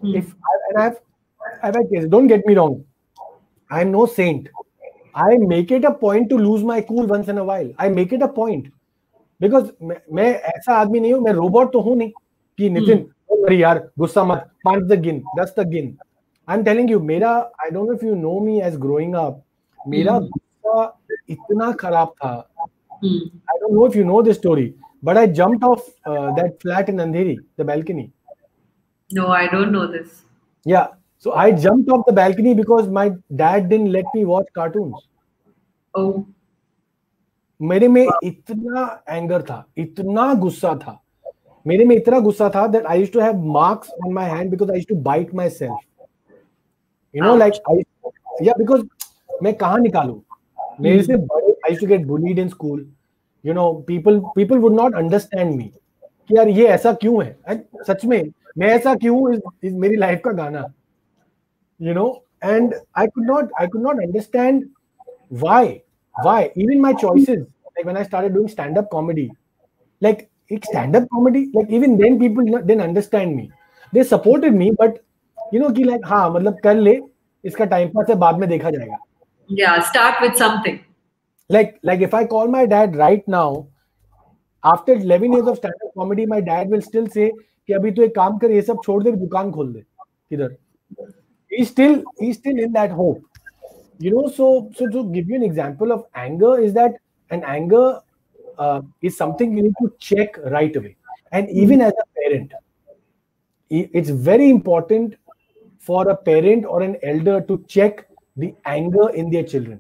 I've had cases, don't get me wrong, I'm no saint. I make it a point to lose my cool once in a while. I make it a point because मैं ऐसा आदमी नहीं हूँ, मैं robot तो हूँ नहीं कि नितिन अरे यार गुस्सा मत, 5 तक गिन, 10 तक गिन. I'm telling you, मेरा, I don't know if you know me as growing up, मेरा गुस्सा इतना खराब था. I don't know if you know this story, but I jumped off that flat in Andheri, the balcony. No, I don't know this. Yeah, so I jumped off the balcony because my dad didn't let me watch cartoons. Oh. मेरे में इतना anger था, इतना गुस्सा था, मेरे में इतना गुस्सा था that I used to have marks on my hand because I used to bite myself. You know, like because मैं कहाँ निकालूं? मेरे से बड़े, I used to get bullied in school. You know, people would not understand me. कि यार ये ऐसा क्यों है? And सच में मैं ऐसा क्यों is मेरी लाइफ का गाना. You know, and I could not understand why even my choices, like when I started doing stand-up comedy, like stand-up comedy, like even then people didn't understand me. They supported me, but you know कि like हाँ मतलब कर ले, इसका time pass है, बाद में देखा जाएगा. Yeah, start with something. Like if I call my dad right now, after 11 years of stand-up comedy, my dad will still say कि अभी तो एक काम कर, ये सब छोड़ दे, दुकान खोल दे किधर. He's still in that hope. You know, so to give you an example of anger is that an anger is something you need to check right away. And even as a parent, it's very important for a parent or an elder to check the anger in their children.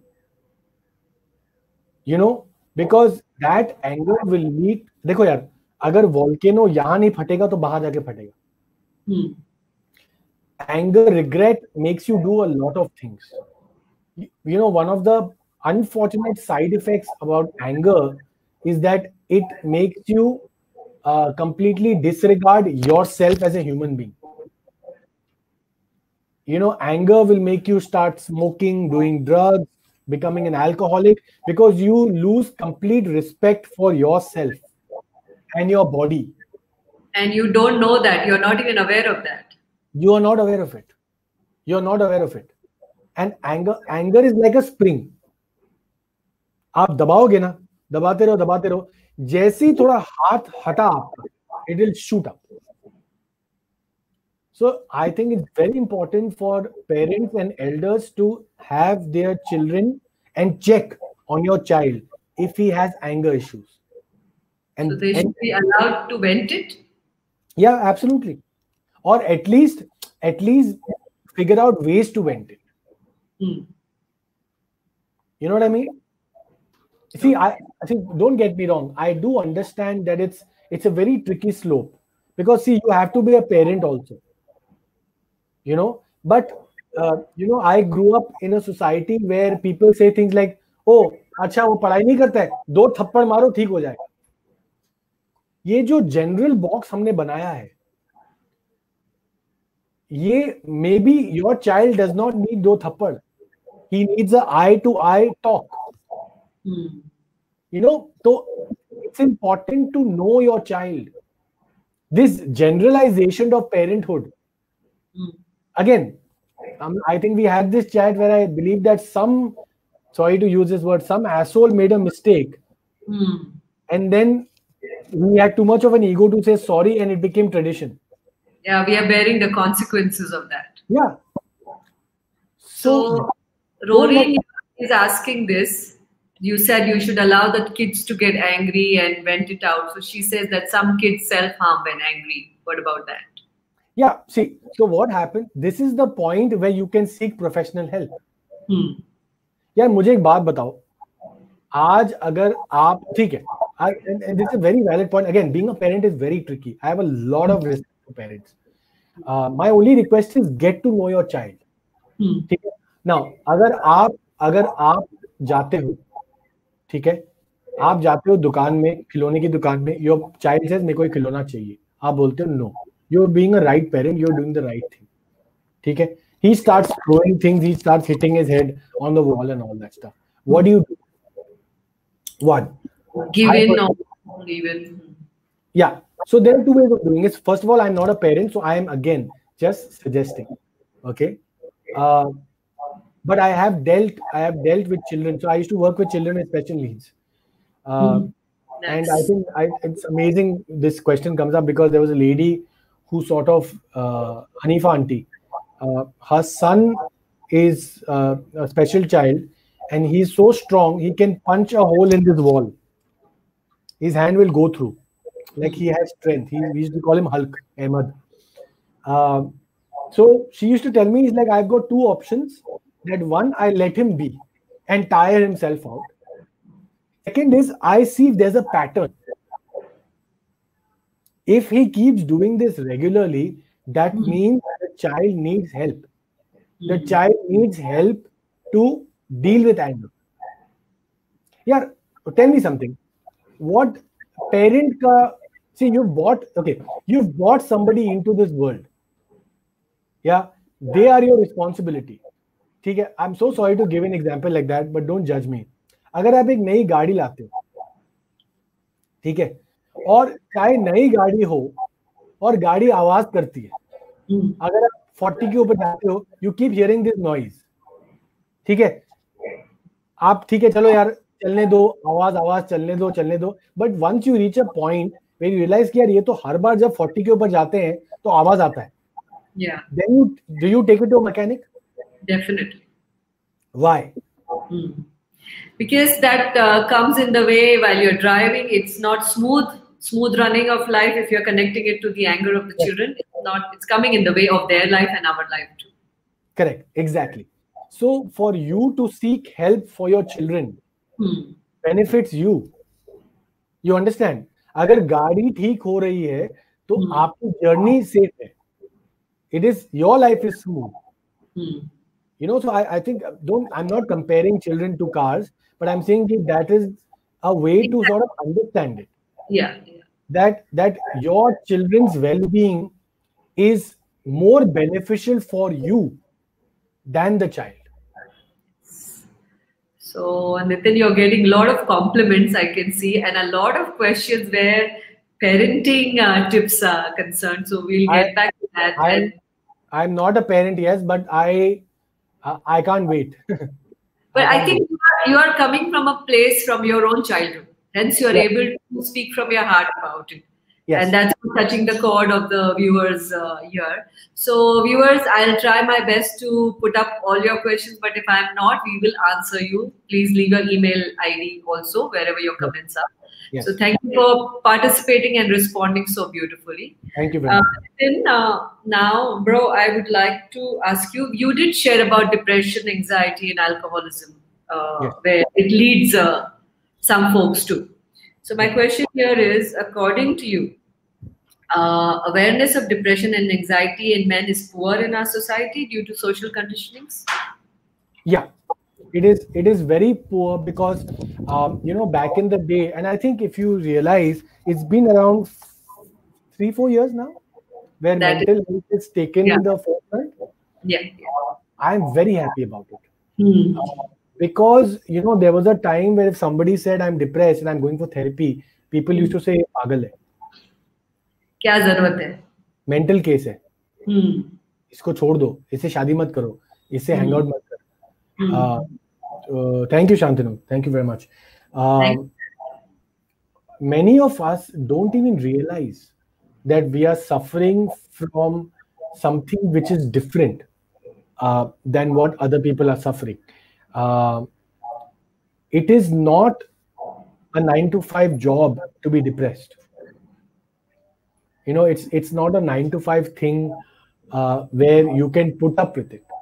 You know, because that anger will lead. देखो यार, अगर volcano यहाँ नहीं फटेगा तो बाहर जाके फटेगा. Anger, regret makes you do a lot of things. You know, one of the unfortunate side effects about anger is that it makes you completely disregard yourself as a human being. You know, anger will make you start smoking, doing drugs, becoming an alcoholic, because you lose complete respect for yourself and your body. And you don't know that. You're not even aware of that. You are not aware of it. You're not aware of it. And anger is like a spring. आप दबाओगे ना, दबाते रहो, जैसे ही थोड़ा हाथ हटा आपका, it will shoot up. So I think it's very important for parents and elders to have their children and check on your child if he has anger issues. And so they should be allowed to vent it? Yeah, absolutely. Or at least figure out ways to vent it. You know what I mean? See, I think, don't get me wrong, I do understand that it's a very tricky slope, because see, you have to be a parent also, you know, but you know, I grew up in a society where people say things like, oh, अच्छा वो पढ़ाई नहीं करता है, 2 थप्पड़ मारो ठीक हो जाएगा. ये जो जनरल बॉक्स हमने बनाया है, ये maybe your child does not need 2 थप्पड़. He needs a eye-to-eye talk. You know, so it's important to know your child. This generalization of parenthood. Again, I think we had this chat where I believe that sorry to use this word, some asshole made a mistake. And then we had too much of an ego to say sorry, and it became tradition. Yeah, we are bearing the consequences of that. Yeah. So Rory is asking this. You said you should allow the kids to get angry and vent it out. So she says that some kids self-harm when angry. What about that? Yeah, see, so what happened? This is the point where you can seek professional help. यार मुझे एक बात बताओ, आज अगर आप ठीक है, and this is a very valid point. Again, being a parent is very tricky. I have a lot of respect for parents. My only request is get to know your child. ठीक है? Now, अगर आप जाते हो, ठीक है, आप जाते हो दुकान में, खिलौने की दुकान में, your child says मेरे को एक खिलौना चाहिए, आप बोलते हो no. You're being a right parent, you're doing the right thing. ठीक है? he starts throwing things, he starts hitting his head on the wall and all that stuff. What do you do? One, Give in or leave in. yeah. So there are two ways of doing it. First of all, I'm not a parent, so I am again just suggesting. Okay. But I have dealt with children. So I used to work with children with special needs. And I think it's amazing this question comes up because there was a lady who sort of, Hanifa auntie, her son is a special child and he's so strong, he can punch a hole in this wall. His hand will go through. Like he has strength. We used to call him Hulk, Ahmed. So she used to tell me, he's like, I've got two options. That one, I let him be and tire himself out. Second is, I see if there's a pattern. If he keeps doing this regularly, that means the child needs help. The child needs help to deal with anger. Yeah, tell me something. What parent see, you've brought somebody into this world. Yeah, they are your responsibility. ठीक है, I'm so sorry to give an example like that, but don't judge me. अगर आप एक नई गाड़ी लाते हो, ठीक है, और चाहे नई गाड़ी हो और गाड़ी आवाज करती है, अगर आप 40 के ऊपर जाते हो, you keep hearing this noise, ठीक है, आप ठीक है, चलो यार चलने दो, आवाज चलने दो, but once you reach a point where you realize कि यार ये तो हर बार जब 40 के ऊपर जाते हैं तो आवाज आता है. Yeah. Then do you take it to a mechanic? Definitely. Why? Because that comes in the way while you're driving. It's not smooth running of life. If you're connecting it to the anger of the children, it's coming in the way of their life and our life too. Correct. Exactly. So for you to seek help for your children benefits you. You understand? अगर गाड़ी ठीक हो रही है तो आपकी journey safe है. It is, your life is smooth. You know, so I think, I'm not comparing children to cars, but I'm saying that is a way to sort of understand it. Yeah. That your children's well-being is more beneficial for you than the child. So, Nitin, you're getting a lot of compliments, I can see, and a lot of questions where parenting tips are concerned. So we'll get back to that. I'm not a parent, yes, but I can't wait. But I think you are coming from a place from your own childhood. Hence, you are able to speak from your heart about it. Yes. And that's touching the chord of the viewers here. So, viewers, I'll try my best to put up all your questions. But if I'm not, we will answer you. Please leave your email ID also, wherever your comments are. Yes. So, thank you for participating and responding so beautifully. Thank you very much. Then, now, bro, I would like to ask you, you did share about depression, anxiety, and alcoholism, where it leads some folks too. So my question here is, according to you, awareness of depression and anxiety in men is poor in our society due to social conditionings? Yeah, it is very poor because, back in the day, and I think if you realize, it's been around 3-4 years now, where mental health is taken in the forefront. Yeah. I'm very happy about it. Because, there was a time where if somebody said, I'm depressed and I'm going for therapy, people used to say, पागल है. क्या जरूरत है? Mental case है. इसको छोड़ दो, इससे शादी मत करो, इससे hang out मत कर. Thank you, Shantanu. Thank you very much. Many of us don't even realize that we are suffering from something which is different than what other people are suffering. It is not a 9-to-5 job to be depressed. It's not a 9-to-5 thing where you can put up with it.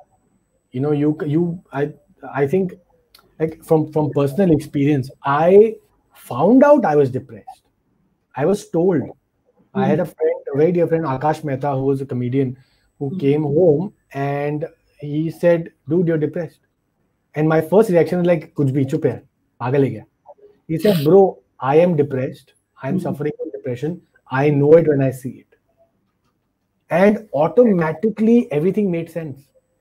I think, like from personal experience, I found out I was depressed. I was told. I had a friend, a very dear friend, Akash Mehta, who was a comedian, who came home and he said, dude, you're depressed. And my first reaction was like, kuch bhi, chup hai, pagal hai kya? He said, bro, I am depressed. I am suffering from depression. I know it when I see it. And automatically everything made sense.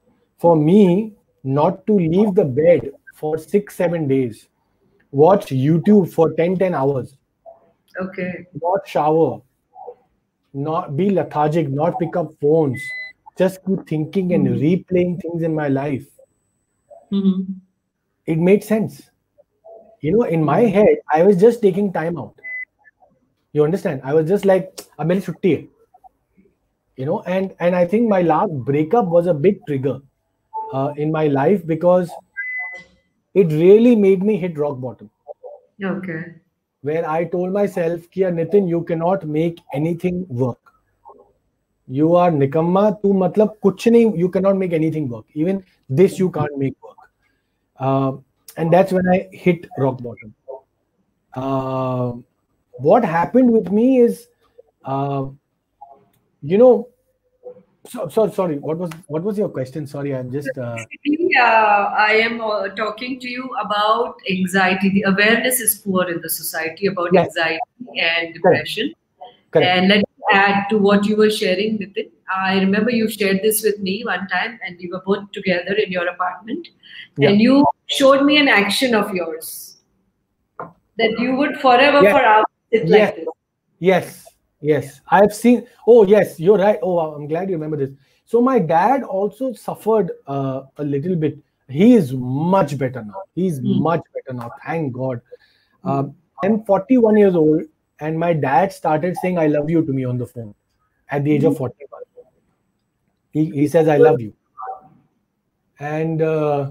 for me not to leave the bed for 6-7 days, watch YouTube for 10 hours, Okay. not shower, not be lethargic, not pick up phones, just keep thinking and replaying things in my life. Mm-hmm. It made sense. In my head, I was just taking time out. You understand? I was just like, "Ab meri chutti hai." And I think my last breakup was a big trigger in my life, because it really made me hit rock bottom, Okay. where I told myself, "Kia Nitin, you cannot make anything work. You are nikamma, tu matlab kuch nahi, you cannot make anything work. Even this you can't make work." Uh, and that's when I hit rock bottom. Uh, what happened with me is, uh, you know, sorry. What was your question? Sorry, I'm just. Basically, I am talking to you about anxiety. The awareness is poor in the society about Yes, anxiety and correct, depression. correct. And let me add to what you were sharing, Nitin. I remember you shared this with me one time, and we were both together in your apartment, Yeah. and you showed me an action of yours that you would forever Yes. for hours sit Yes. like this. Yes. I've seen. Oh, yes, you're right. Oh, wow, I'm glad you remember this. So my dad also suffered a little bit. He is much better now. He's Mm. much better now. Thank God. I'm 41 years old, and my dad started saying "I love you" to me on the phone at the age of 41. He says "I love you," and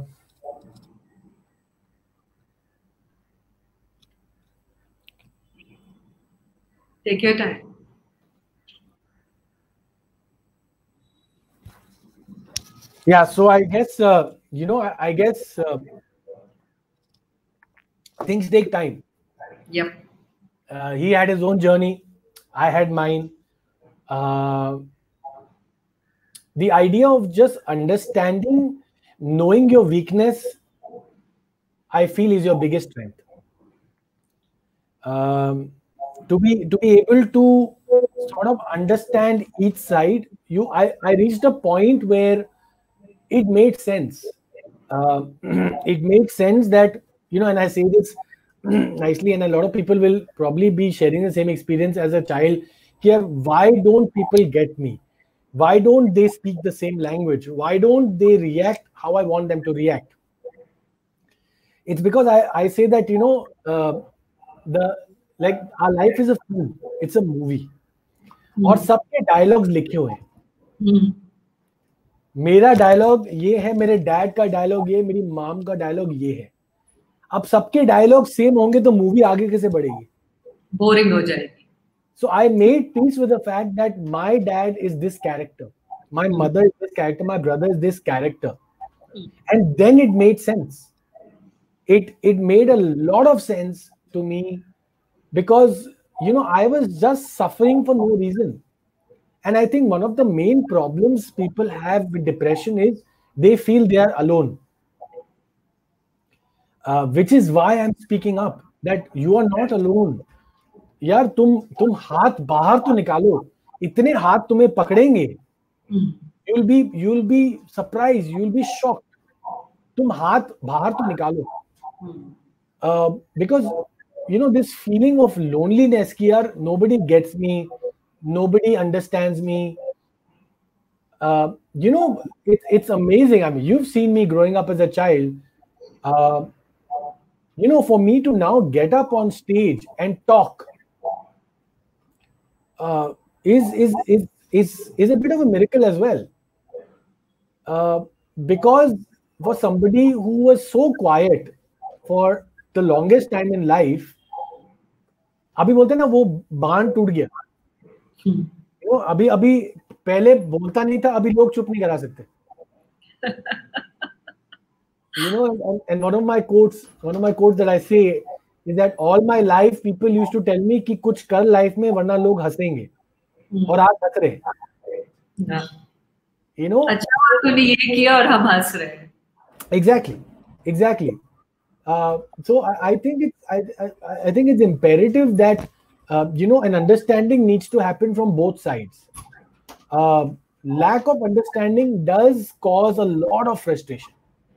Take your time. yeah. So I guess I guess things take time. Yep. He had his own journey. I had mine. Uh, the idea of just understanding, knowing your weakness, I feel is your biggest strength. To be able to sort of understand each side, I reached a point where it made sense. It made sense that, and I say this nicely, and a lot of people will probably be sharing the same experience as a child. Here, why don't people get me? Why don't they speak the same language? Why don't they react how I want them to react? It's because I say that, the like our life is a film, it's a movie, और सबके dialogues लिखे हुए हैं. Mm. मेरा dialogue ये है, मेरे dad का डायलॉग ये, मेरी मॉम का डायलॉग ये है. अब सबके डायलॉग सेम होंगे तो मूवी आगे कैसे बढ़ेगी? Boring हो जाएगी. So I made peace with the fact that my dad is this character, my mother is this character, my brother is this character, and then it made sense. It made a lot of sense to me, because I was just suffering for no reason. And I think one of the main problems people have with depression is they feel they are alone, which is why I'm speaking up that you are not alone. यार तुम हाथ बाहर तो निकालो, इतने हाथ तुम्हें पकड़ेंगे, you'll be surprised, you'll be shocked. तुम हाथ बाहर तो निकालो. Because this feeling of loneliness कि यार nobody gets me, nobody understands me. It's amazing. I mean, you've seen me growing up as a child. For me to now get up on stage and talk is a bit of a miracle as well. Because for somebody who was so quiet for the longest time in life, अभी बोलते हैं ना वो बांध टूट गया. अभी पहले बोलता नहीं था, अभी लोग चुप नहीं करा सकते. And one of my quotes that I say is that all my life people used to tell me कि कुछ कर लाइफ में वरना लोग हंसेंगे, और आज हंस रहे हैं. अच्छा तूने ये किया और हम हंस रहे हैं. Exactly. So I think it's imperative that an understanding needs to happen from both sides. lack of understanding does cause a lot of frustration,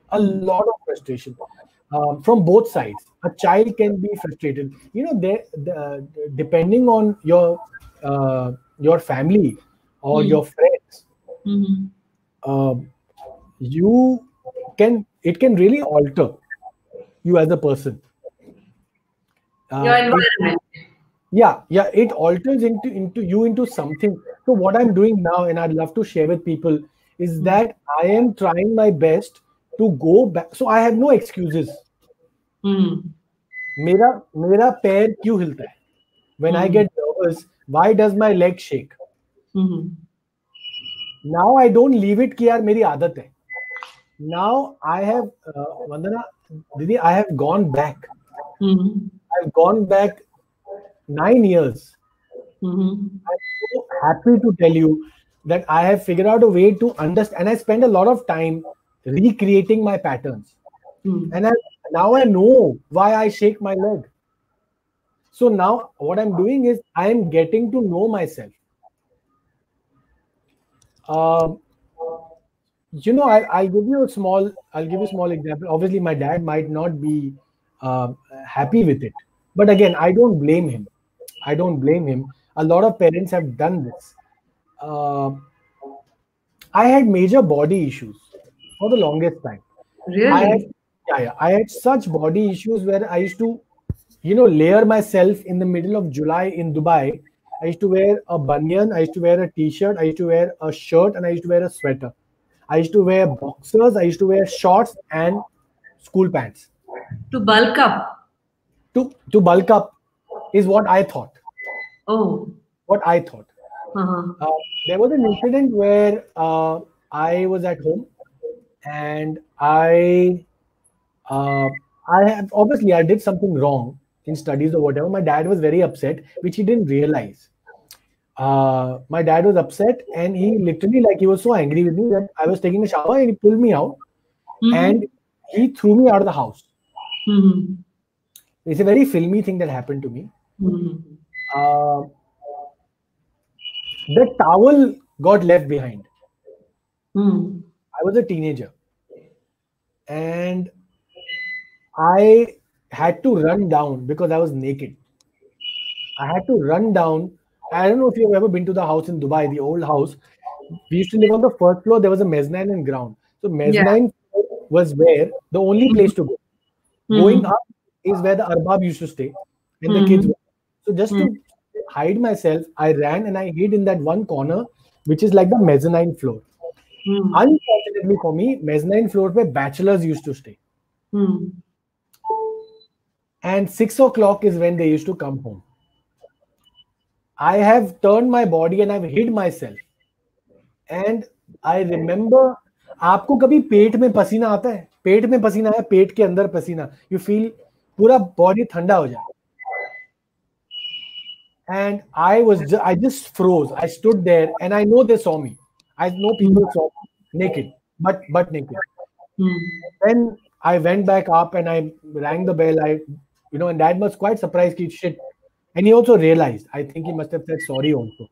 from both sides. A child can be frustrated. Depending on your family or your friends, Mm-hmm. uh, you it can really alter you as a person. Your It environment. Yeah, it alters into something. So what I'm doing now, and I'd love to share with people, is that I am trying my best to go back. So I have no excuses. Mm-hmm. मेरा मेरा पैर क्यों हिलता है? When I get nervous, why does my leg shake? Mm-hmm. Now I don't leave it कि यार मेरी आदत है. Now I have Vandana, Didi, I have gone back. Mm-hmm. I've gone back 9 years. Mm-hmm. I'm so happy to tell you that I have figured out a way to understand, and I spend a lot of time recreating my patterns. Mm-hmm. And now I know why I shake my leg. So now what I'm doing is I am getting to know myself. Um, I'll give you a small example. Obviously, my dad might not be happy with it, but again, I don't blame him. I don't blame him. A lot of parents have done this. Uh, I had major body issues for the longest time. I had, Really? I had such body issues where I used to, layer myself in the middle of July in Dubai. I used to wear a banyan, I used to wear a t-shirt, I used to wear a shirt, and I used to wear a sweater. I used to wear boxers, I used to wear shorts and school pants. To bulk up. To bulk up is what I thought. Oh. What I thought. Uh-huh. There was an incident where I was at home and I did something wrong in studies or whatever. My dad was very upset, which he didn't realize. My dad was upset and he literally, like, he was so angry with me that I was taking a shower and he pulled me out and he threw me out of the house. Mm-hmm. It's a very filmy thing that happened to me. Mm-hmm. The towel got left behind. Mm-hmm. I was a teenager and I had to run down because I was naked. I had to run down. I don't know if you've ever been to the house in Dubai, the old house. We used to live on the first floor. There was a mezzanine and ground. So Yeah. mezzanine was where the only place to go. Going up is where the arbab used to stay and the kids were. So just to hide myself, I ran and I hid in that one corner, which is like the mezzanine floor. Unfortunately for me, mezzanine floor where bachelors used to stay. And 6 o'clock is when they used to come home. I have turned my body and I've hid myself. And I remember, आपको कभी पेट में पसीना आता है? पेट में पसीना है, पेट के अंदर पसीना. You feel पूरा body ठंडा हो जाए. And I just froze. I stood there and I know they saw me. I know people saw me naked, but naked. Then I went back up and I rang the bell. And Dad was quite surprised. Shit. And he also realized. I think he must have said sorry also.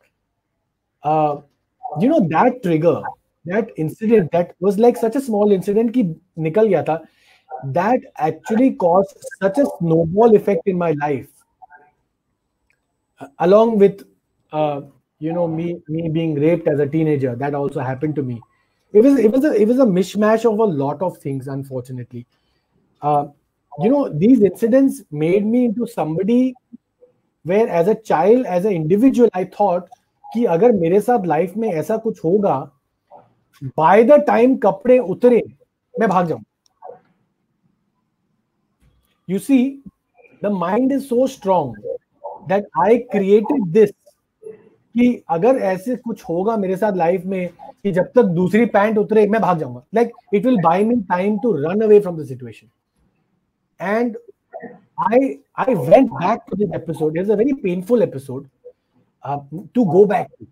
That trigger, that incident, that was like such a small incident ki nikal gaya tha, that actually caused such a snowball effect in my life. Along with, me being raped as a teenager, that also happened to me. It was a mishmash of a lot of things, unfortunately. These incidents made me into somebody where, as a child, as an individual, I thought कि अगर मेरे साथ life में ऐसा कुछ होगा, by the time कपड़े उतरे, मैं भाग जाऊं. You see, the mind is so strong that I created this कि अगर ऐसे कुछ होगा मेरे साथ लाइफ में कि जब तक दूसरी पैंट उतरे मैं भाग जाऊंगा. Like, it will buy me time to run away from the situation. And I went back to this episode. It was a very painful episode to go back to.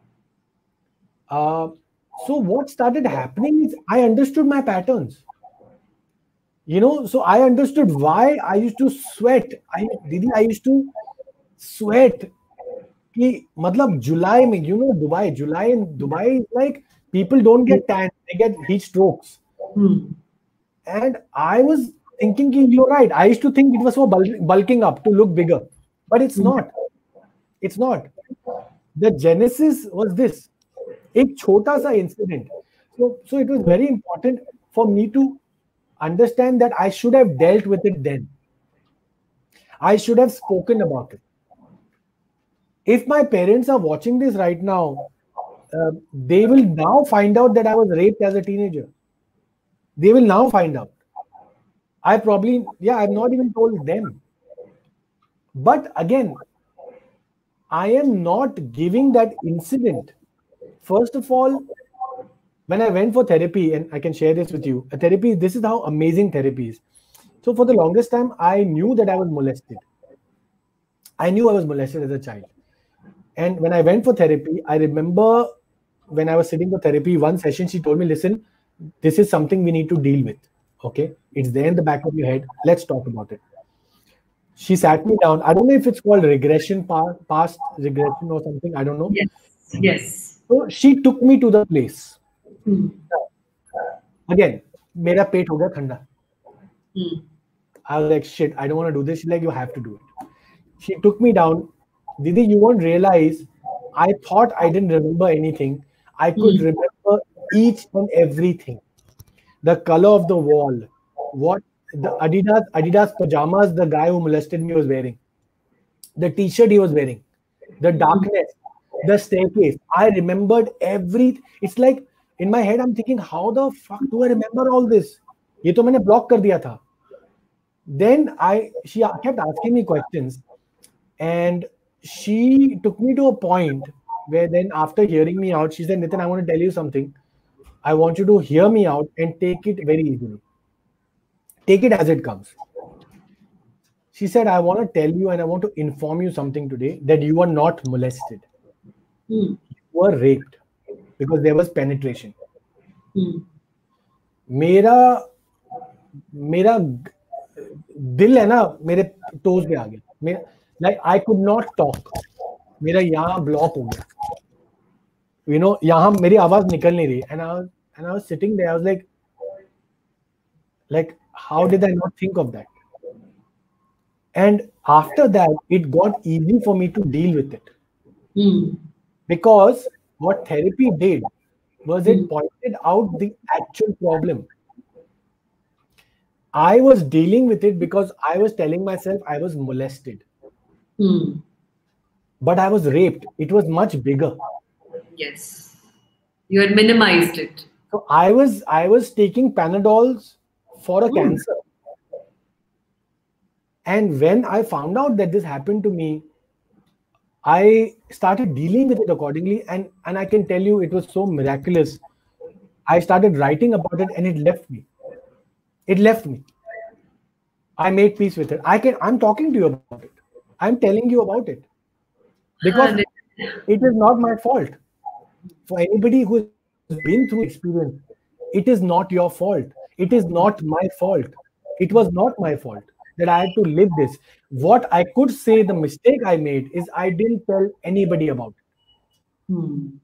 So what started happening is I understood my patterns. So I understood why I used to sweat. I used to sweat कि मतलब जुलाई में, you know, July in Dubai is like people don't get tan, they get heat strokes. And I was thinking, you're right. I used to think it was for bulking up to look bigger, but it's not. It's not. The genesis was this. एक छोटा सा incident. So it was very important for me to understand that I should have dealt with it then. I should have spoken about it. If my parents are watching this right now, they will now find out that I was raped as a teenager. They will now find out. I've not even told them. But again, I am not giving that incident. First of all, when I went for therapy, and I can share this with you, therapy, this is how amazing therapy is. So for the longest time, I knew that I was molested. I knew I was molested as a child. And when I went for therapy, I remember when I was sitting for therapy, one session, she told me, listen, this is something we need to deal with. Okay, it's there in the back of your head. Let's talk about it. She sat me down. I don't know if it's called regression, past regression or something. I don't know. Yes. So she took me to the place. Again, mera pet ho gaya thanda. I was like, shit, I don't want to do this. She's like, you have to do it. She took me down. Didi, you won't realize, I thought I didn't remember anything. I could remember each and everything. The color of the wall, what the Adidas pajamas the guy who molested me was wearing, the t-shirt he was wearing, the darkness, the staircase. I remembered everything. It's like in my head, I'm thinking, how the fuck do I remember all this? ये तो मैंने block कर दिया था. Then she kept asking me questions, and she took me to a point where then after hearing me out, she said, Nitin, I want to tell you something. I want you to hear me out and take it very easily. Take it as it comes. She said, I want to tell you and I want to inform you something today, that you are not molested. You were raped because there was penetration. मेरा दिल है ना मेरे toes पे आ गया. Like I could not talk. मेरा यहाँ block हो गया. You know, यहाँ मेरी आवाज निकल नहीं रही. And I was sitting there. I was like, how did I not think of that? And after that, it got easy for me to deal with it. Because what therapy did was it pointed out the actual problem. I was dealing with it because I was telling myself I was molested. But I was raped. It was much bigger. Yes. You had minimized it. So I was taking Panadols for a cancer. And when I found out that this happened to me, I started dealing with it accordingly. And I can tell you, it was so miraculous. I started writing about it and it left me. It left me. I made peace with it. I'm talking to you about it. I'm telling you about it. Because it is not my fault. For anybody who has been through experience, it is not your fault. It is not my fault. It was not my fault that I had to live this. What I could say, the mistake I made is I didn't tell anybody about it.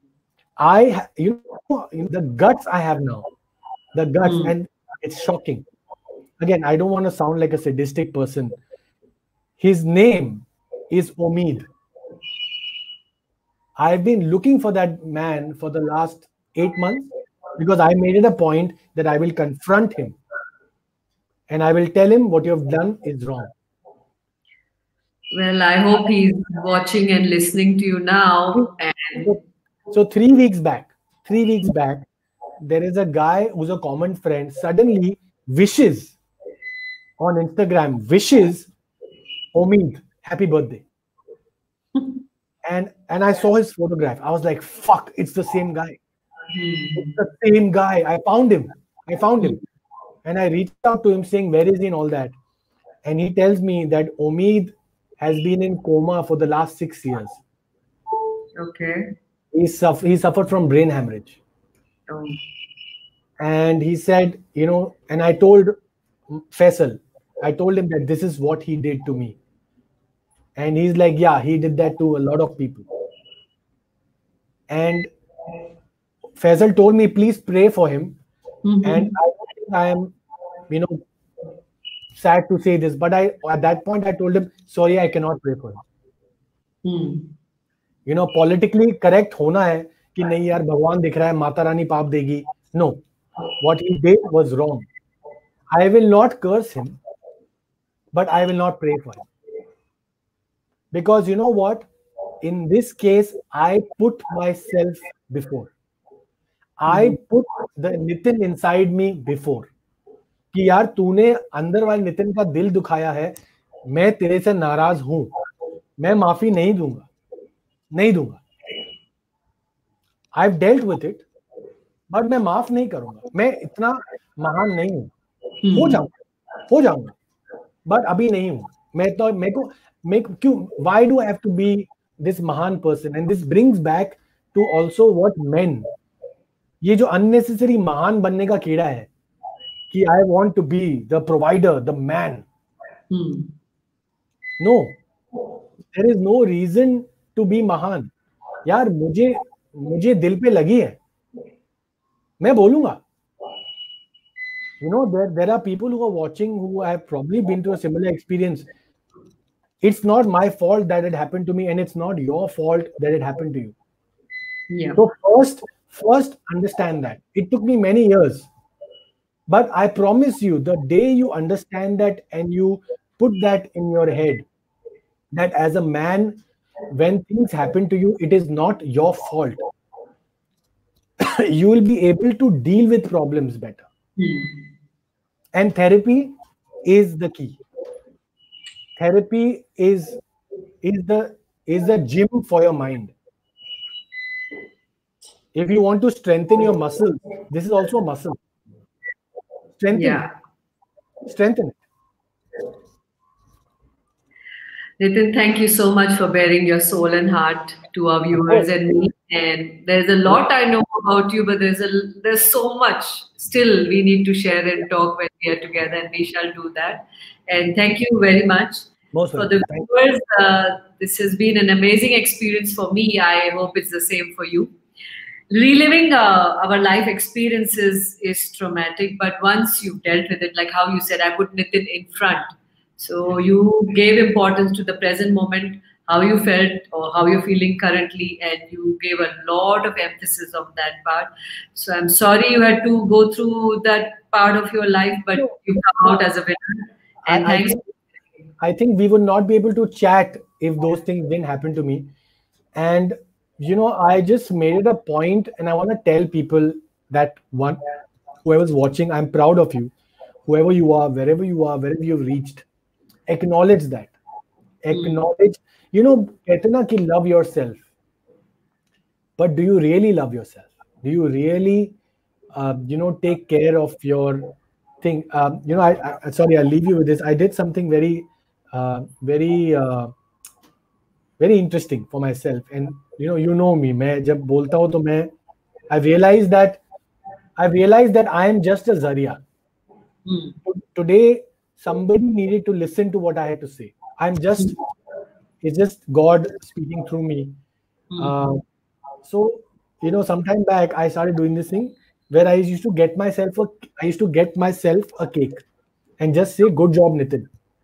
The guts I have now, the guts, and it's shocking. Again, I don't want to sound like a sadistic person. His name is Omid. I've been looking for that man for the last 8 months because I made it a point that I will confront him and I will tell him what you have done is wrong. Well, I hope he's watching and listening to you now. So 3 weeks back, there is a guy who's a common friend, suddenly wishes on Instagram, wishes Omid happy birthday. And I saw his photograph. I was like, fuck, it's the same guy. It's the same guy. I found him. And I reached out to him saying, where is he and all that. And he tells me that Omid has been in coma for the last 6 years. Okay. He suffered from brain hemorrhage. Oh. And he said, and I told Faisal, I told him that this is what he did to me. And he's like, yeah, he did that to a lot of people. And Faisal told me, please pray for him. And I am, you know, sad to say this, but at that point I told him, sorry, I cannot pray for him. You know, politically correct होना है कि नहीं यार भगवान दिख रहा है, माता रानी पाप देगी. No, what he did was wrong. I will not curse him, but I will not pray for him. Because you know what? In this case, I put myself before. I put the Nitin inside me before. कि यार तूने अंदर वाले नितिन का दिल दुखाया है, मैं तेरे से नाराज हूं, मैं माफी नहीं दूंगा. I've dealt with it, but मैं माफ नहीं करूंगा. मैं इतना महान नहीं हूं. हो जाऊंगा, but अभी नहीं हूं. Why do I have to be this महान person? And this brings back to also what men, ये जो unnecessary महान बनने का कीड़ा है कि I want to be the provider, the man. No, there is no reason to be महान. यार मुझे दिल पे लगी है, मैं बोलूंगा. You know, there are people who are watching who have probably been through a similar experience. It's not my fault that it happened to me, and it's not your fault that it happened to you. Yeah. So first understand that. It took me many years. But I promise you, the day you understand that and you put that in your head, that as a man, when things happen to you, it is not your fault. You will be able to deal with problems better. And therapy is the key. Therapy is the gym for your mind. If you want to strengthen your muscles, this is also a muscle. Strengthen it. Nitin, thank you so much for bearing your soul and heart to our viewers and me. And there's a lot I know about you, but there's so much still we need to share and talk when we are together, and we shall do that. And thank you very much. For the viewers, this has been an amazing experience for me. I hope it's the same for you. Reliving our life experiences is traumatic, but once you've dealt with it, like how you said, I put Nitin in front. So you gave importance to the present moment, how you felt or how you're feeling currently, and you gave a lot of emphasis on that part. So I'm sorry you had to go through that part of your life, but you come out as a winner. And thanks. I think we would not be able to chat if those things didn't happen to me. And you know, I just made it a point, and I want to tell people that whoever's watching, I'm proud of you. Whoever you are, wherever you've reached, acknowledge that. Acknowledge, you know, love yourself. But do you really love yourself? Do you really, take care of your thing? Sorry, I'll leave you with this. I did something very interesting for myself. And you know me. मैं जब बोलता हूँ तो I realized that I am just a Zaria. Today, somebody needed to listen to what I had to say. It's just God speaking through me. So, sometime back, I started doing this thing where I used to get myself a cake and just say, good job, Nitin.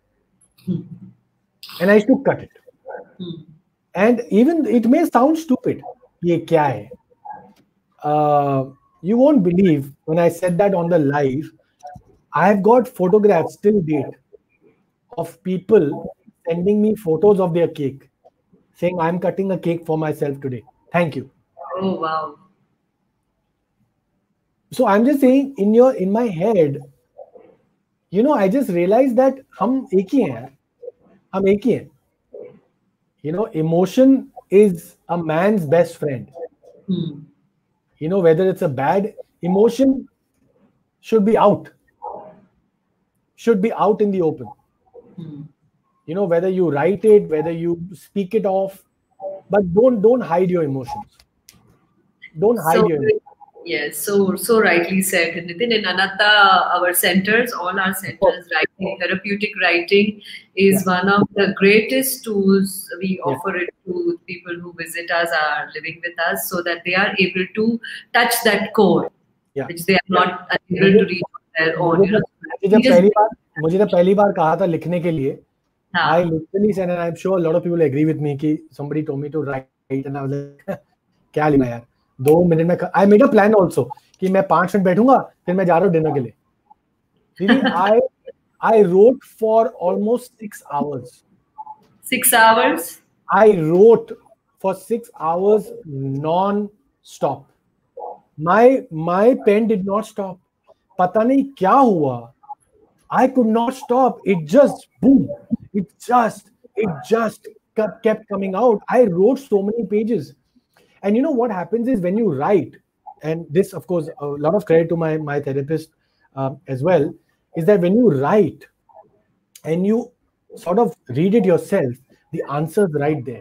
And I used to cut it. And even it may sound stupid. Ye kya hai? You won't believe when I said that on the live, I've got photographs till date of people sending me photos of their cake, saying, I'm cutting a cake for myself today. Thank you. Oh, wow. So I'm just saying, in my head, I just realized that hum ek hi hain. Emotion is a man's best friend. Whether it's a bad emotion, should be out in the open. Whether you write it, whether you speak it off, but don't hide your emotions. Don't hide your emotions. Yes, so rightly said, Nitin. In Anatta, our centers, all our centers, writing, therapeutic writing is one of the greatest tools. We offer it to people who visit us, are living with us, so that they are able to touch that core, which they are not able to reach on their own. मुझे जब पहली बार कहा था लिखने के लिए, I literally said, and I'm sure a lot of people agree with me, कि somebody told me to write, and I was like, क्या लिखना यार, 2 मिनट में. I made a plan also कि मैं 5 मिनट बैठूंगा, फिर मैं जा रहा हूँ डिनर के लिए. Really, I wrote for almost 6 hours. 6 hours? I wrote for 6 hours non-stop. My pen did not stop. पता नहीं क्या हुआ. I could not stop. It just boom. It just kept coming out. I wrote so many pages. And you know what happens is when you write, and this, of course, a lot of credit to my therapist as well, is that when you write and you sort of read it yourself, the answer's right there.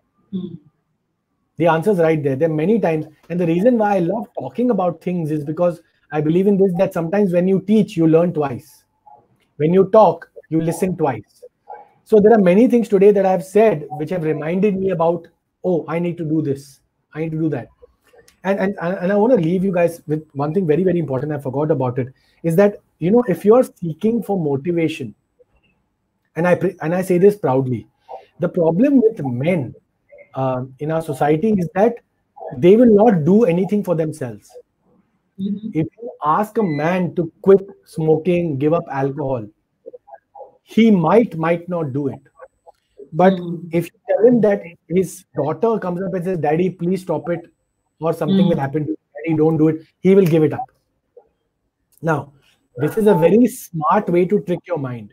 The answer's right there. There are many times. And the reason why I love talking about things is because I believe in this, that sometimes when you teach, you learn twice. When you talk, you listen twice. So there are many things today that I've said which have reminded me about, oh, I need to do this. I need to do that. And I want to leave you guys with one thing very, very important. I forgot about it. Is that, you know, if you're seeking for motivation, and I say this proudly, the problem with men in our society is that they will not do anything for themselves. If you ask a man to quit smoking, give up alcohol, he might not do it. But if you tell him that his daughter comes up and says, "Daddy, please stop it," or something will happen to you, "Daddy, don't do it," he will give it up. Now, this is a very smart way to trick your mind.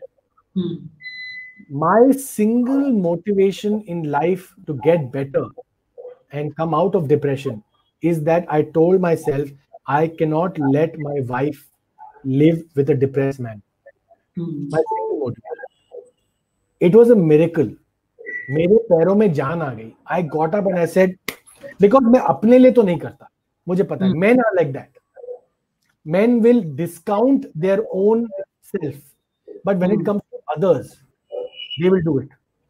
My single motivation in life to get better and come out of depression is that I told myself, I cannot let my wife live with a depressed man. My single motivation. It was a miracle. मेरे पैरों में जान आ गई. I got up and I said, because मैं अपने लिए तो नहीं करता. मुझे पता है. Men are like that. Men will discount their own self, but when it comes to others, they will do it.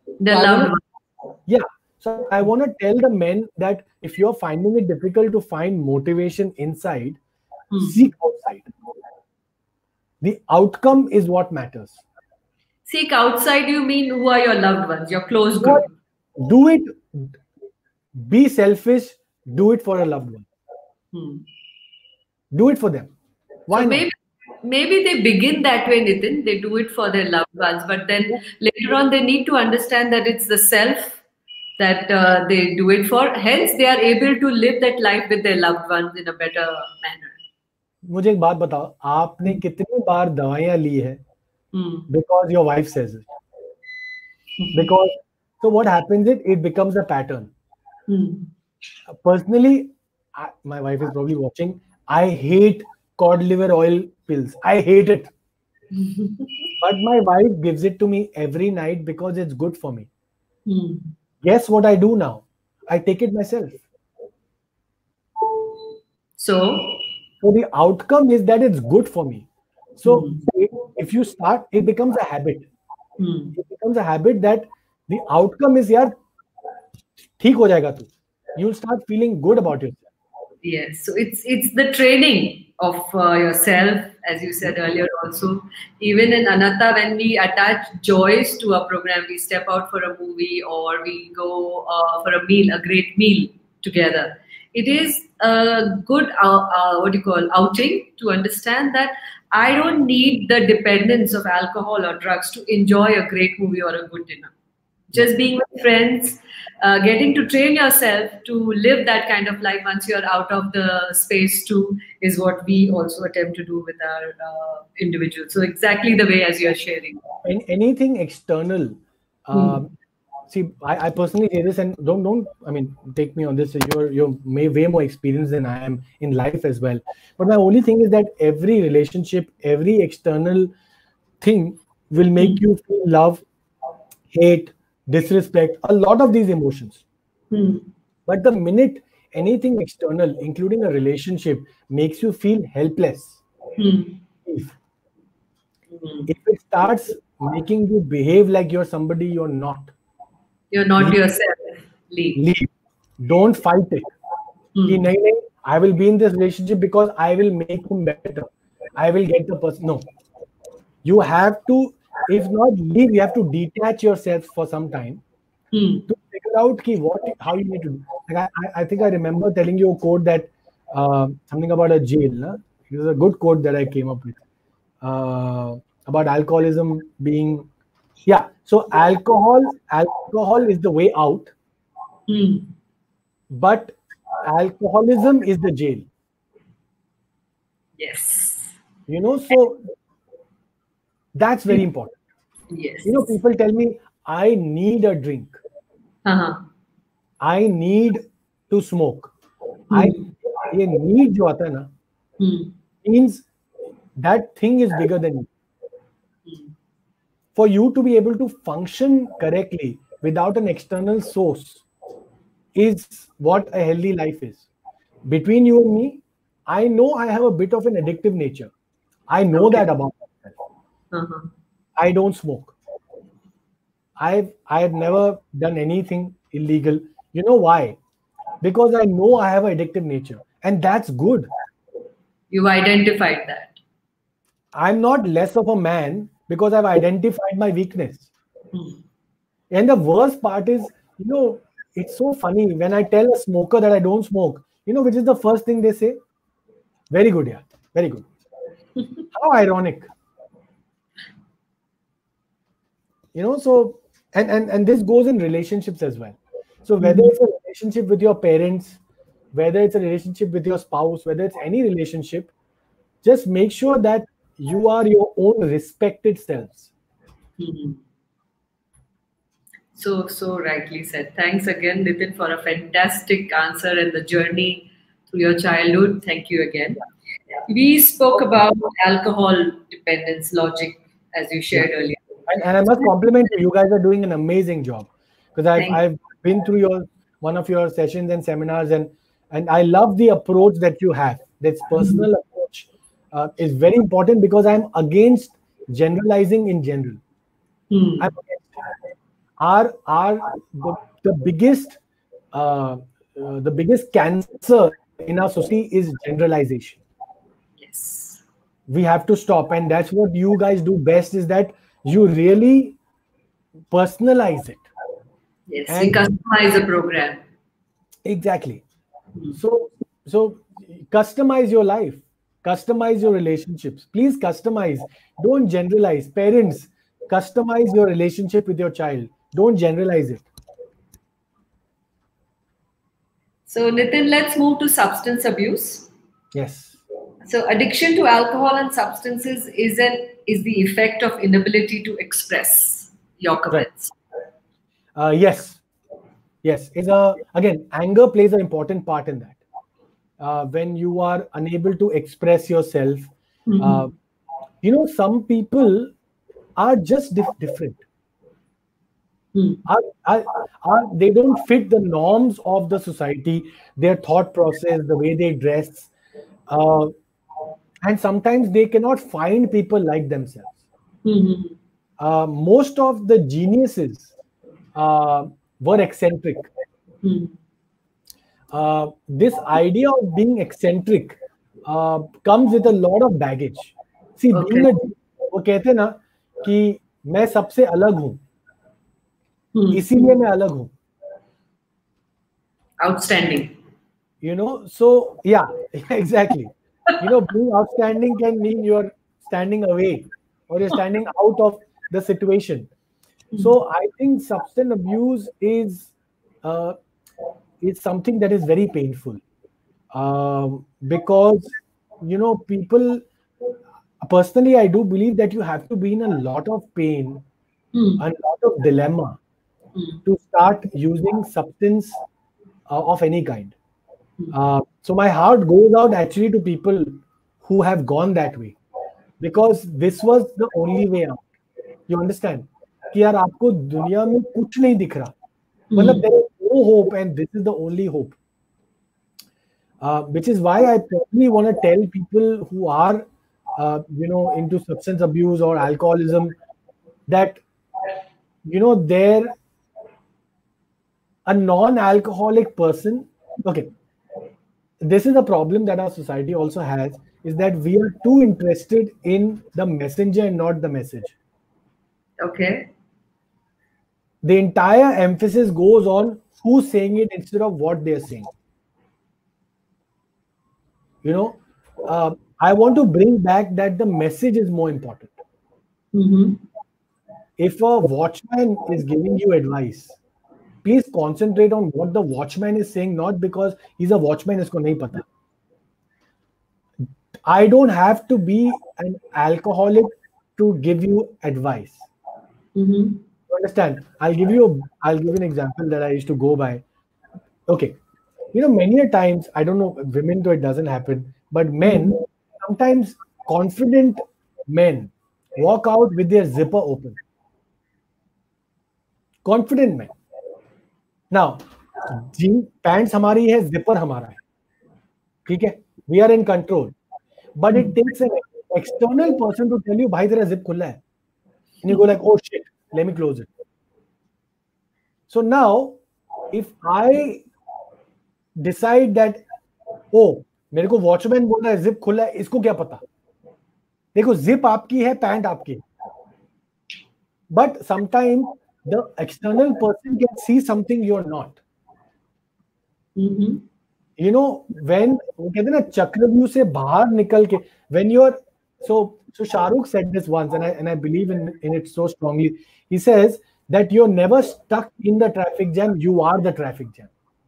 So I want to tell the men that if you're finding it difficult to find motivation inside, seek outside. The outcome is what matters. Seek outside, you mean who are your loved ones, your close group? Do it. Be selfish. Do it for a loved one. Do it for them. Why not? Maybe they begin that way, Nitin. They do it for their loved ones, but then later on they need to understand that it's the self that they do it for. Hence, they are able to live that life with their loved ones in a better manner. मुझे एक बात बताओ, आपने कितनी बार दवाइयां ली है? Because your wife says it. Because so what happens is it becomes a pattern. Personally, my wife is probably watching. I hate cod liver oil pills. I hate it. But my wife gives it to me every night because it's good for me. Guess what I do now? I take it myself. So the outcome is that it's good for me. So if you start, it becomes a habit. It becomes a habit that the outcome is, yaar, theek ho jayega tu. You'll start feeling good about yourself. Yes, so it's the training of yourself, as you said earlier also. Even in Anatta, when we attach joys to a program, we step out for a movie or we go for a meal, a great meal together. It is a good, outing to understand that I don't need the dependence of alcohol or drugs to enjoy a great movie or a good dinner. Just being with friends, getting to train yourself to live that kind of life once you're out of the space too, is what we also attempt to do with our individuals. So exactly the way as you're sharing. And anything external, see, I personally say this, and don't I mean, take me on this. You're way more experienced than I am in life as well. But my only thing is that every relationship, every external thing will make you feel love, hate, disrespect, a lot of these emotions. But the minute anything external, including a relationship, makes you feel helpless, if it starts making you behave like you're somebody you're not, You're not leave. yourself. Leave. Leave. Don't fight it. Ki nahi, nahi, I will be in this relationship because I will make him better. I will get the person. No. You have to, if not leave, you have to detach yourself for some time to figure out how you need to do. Like I think I remember telling you a quote that something about a jail. Na? It was a good quote that I came up with about alcoholism being, yeah. So alcohol is the way out, but alcoholism is the jail. Yes. So that's very important. Yes. People tell me, I need a drink. I need to smoke. I need jo aata hai na, means that thing is bigger than you. For you to be able to function correctly without an external source is what a healthy life is. Between you and me, I know I have a bit of an addictive nature. I know that about myself. I don't smoke. I've never done anything illegal. You know why? Because I know I have an addictive nature, and that's good. You've identified that. I'm not less of a man because I've identified my weakness. And the worst part is, it's so funny when I tell a smoker that I don't smoke, which is the first thing they say? Very good, yeah. Very good. How ironic. So, and this goes in relationships as well. So whether it's a relationship with your parents, whether it's a relationship with your spouse, whether it's any relationship, just make sure that you are your own respected selves. So rightly said. Thanks again, Nitin, for a fantastic answer and the journey through your childhood. Thank you again. We spoke about alcohol dependence logic, as you shared earlier. And I must compliment you. You guys are doing an amazing job, because I've been through one of your sessions and seminars, and I love the approach that you have. This personal approach is very important, because I'm against generalizing in general. I'm the biggest cancer in our society is generalization. Yes. We have to stop, and that's what you guys do best, is that you really personalize it. Yes, and we customize the program. Exactly. So customize your life, customize your relationships. Please customize. Don't generalize. Parents, customize your relationship with your child. Don't generalize it. So Nitin, let's move to substance abuse. Yes. So addiction to alcohol and substances is the effect of inability to express your comments. Right. Yes. Again, anger plays an important part in that. When you are unable to express yourself, some people are just different. They don't fit the norms of the society, their thought process, the way they dress, and sometimes they cannot find people like themselves. Most of the geniuses were eccentric. This idea of being eccentric comes with a lot of baggage. See, being वो कहते हैं ना कि मैं सबसे अलग हूँ, इसीलिए मैं अलग हूँ. Outstanding. So yeah, exactly. Being outstanding can mean you're standing away, or you're standing out of the situation. So I think substance abuse is something that is very painful, because people. Personally, I do believe that you have to be in a lot of pain, a lot of dilemma, to start using substance of any kind. So my heart goes out actually to people who have gone that way, because this was the only way out. You understand? कि यार आपको दुनिया में कुछ नहीं दिख रहा, मतलब there is no hope, and this is the only hope. which is why I probably want to tell people who are, into substance abuse or alcoholism that, they're a non-alcoholic person. Okay, this is a problem that our society also has, is that we are too interested in the messenger and not the message. Okay. The entire emphasis goes on who's saying it instead of what they're saying. I want to bring back that the message is more important. Mm-hmm. If a watchman is giving you advice, please concentrate on what the watchman is saying, not because he's a watchman, isko nahi pata. I don't have to be an alcoholic to give you advice. Mm-hmm. You understand? I'll give you an example that I used to go by. Okay. Many a times, I don't know, women though it doesn't happen, but men, sometimes confident men walk out with their zipper open. Confident men. Now, jean pants हमारी है, zipper हमारा है. ठीक है? We are in control. But it takes an external person to tell you, भाई तेरा zip खुला है. And you go like, oh shit, let me close it. So now, if I decide that, oh, मेरे को watchman बोल रहा है zip खुला है, इसको क्या पता? देखो, जिप आपकी है, पैंट आपकी. But sometimes the external person can see something you're not. Mm-hmm. When वो कहते हैं ना चक्रव्यूह से बाहर निकल के, when you're so Shahrukh said this once, and I believe in it so strongly. He says that you're never stuck in the traffic jam, you are the traffic jam.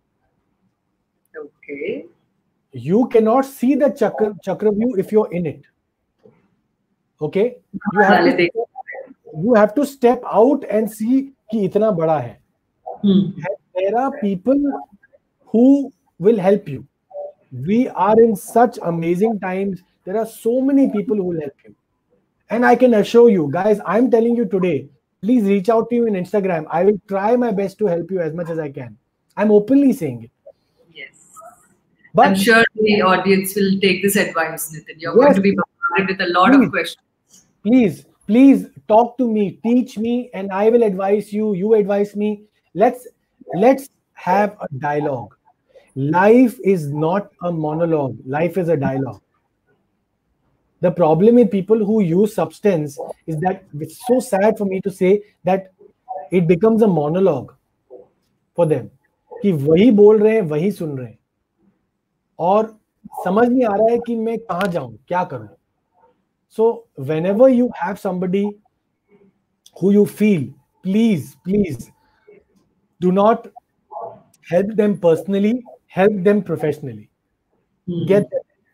Okay. You cannot see the chakravyu if you're in it. Okay? You have to step out and see कि इतना बड़ा है. And there are people who will help you. We are in such amazing times. There are so many people who will help you. And I can assure you, guys, I'm telling you today, please reach out to you in Instagram. I will try my best to help you as much as I can. I'm openly saying it. Yes. But I'm sure the audience will take this advice, Nitin. You're going to be bombarded with a lot of questions. Please talk to me, teach me, and I will advise you. You advise me. Let's have a dialogue. Life is not a monologue. Life is a dialogue. The problem with people who use substance is that it's so sad for me to say that it becomes a monologue for them. कि वही बोल रहे हैं, वही सुन रहे हैं, और समझ नहीं आ रहा है कि मैं कहाँ जाऊं, क्या करूं. So whenever you have somebody who you feel, please do not help them personally, help them professionally. Get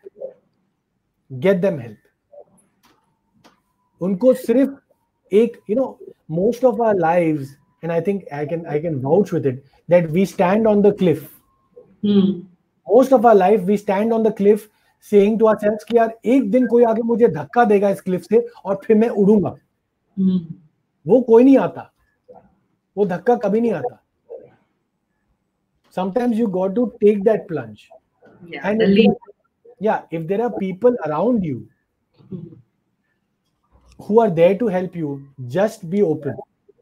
them help. उनको सिर्फ एक, most of our lives, and I think I can vouch with it, that we stand on the cliff. Most of our life we stand on the cliff saying to ourselves कि यार एक दिन कोई आके मुझे धक्का देगा इस क्लिफ से और फिर मैं उड़ूंगा. वो कोई नहीं आता, वो धक्का कभी नहीं आता. Sometimes you got to take that plunge. And if there are people around you who are there to help you, just be open.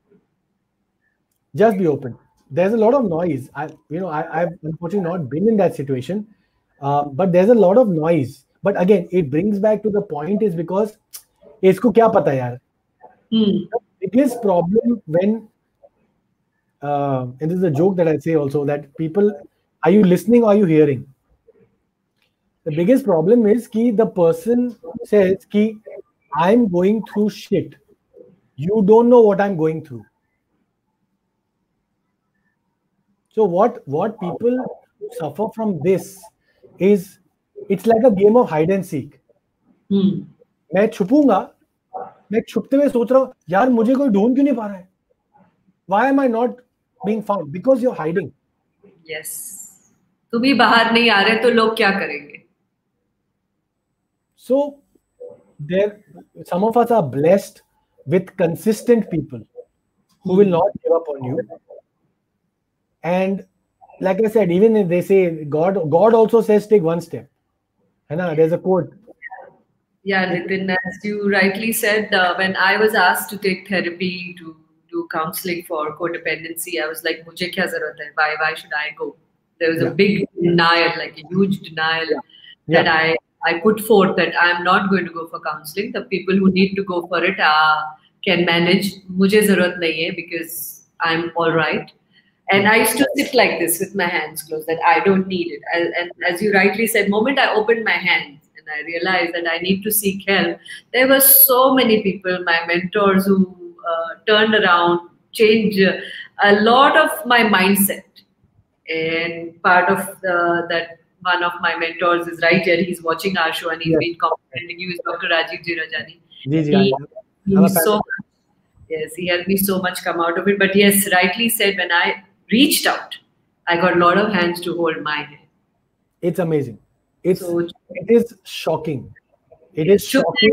Just be open. There's a lot of noise. I've unfortunately not been in that situation, but there's a lot of noise. But again, it brings back to the point is because इसको क्या पता यार? The biggest problem when and this is a joke that I say also, that people, are you listening or are you hearing? The biggest problem is कि the person says कि I'm going through shit. You don't know what I'm going through. So what people suffer from this is, it's like a game of hide and seek. मैं छुपूंगा, मैं छुपते हुए सोच रहा हूँ यार मुझे कोई ढूंढ क्यों नहीं पा रहा है? Why am I not being found? Because you're hiding. Yes. तुम ही बाहर नहीं आ रहे तो लोग क्या करेंगे? So some of us are blessed with consistent people who will not give up on you. And like I said, even if they say God also says take one step. There's a quote. Yeah, Nitin, as you rightly said, when I was asked to take therapy, to do counseling for codependency, I was like, "Mujhe kya zarurat hai? Why should I go?" There was a big denial, like a huge denial, that I put forth that I'm not going to go for counseling. The people who need to go for it can manage. Mujhe zarurat nahi hai because I'm all right. And I used to sit like this with my hands closed, that I don't need it. And as you rightly said, moment I opened my hands and I realized that I need to seek help, there were so many people, my mentors, who turned around, changed a lot of my mindset. And part of that, one of my mentors is right here. He's watching our show and he's been complimenting you, is Dr. Rajiv J. Rajani. I'm a fan. So yes, he helped me so much come out of it. But yes, rightly said, when I reached out, I got a lot of hands to hold my hand. It's amazing. It is shocking. It is shocking.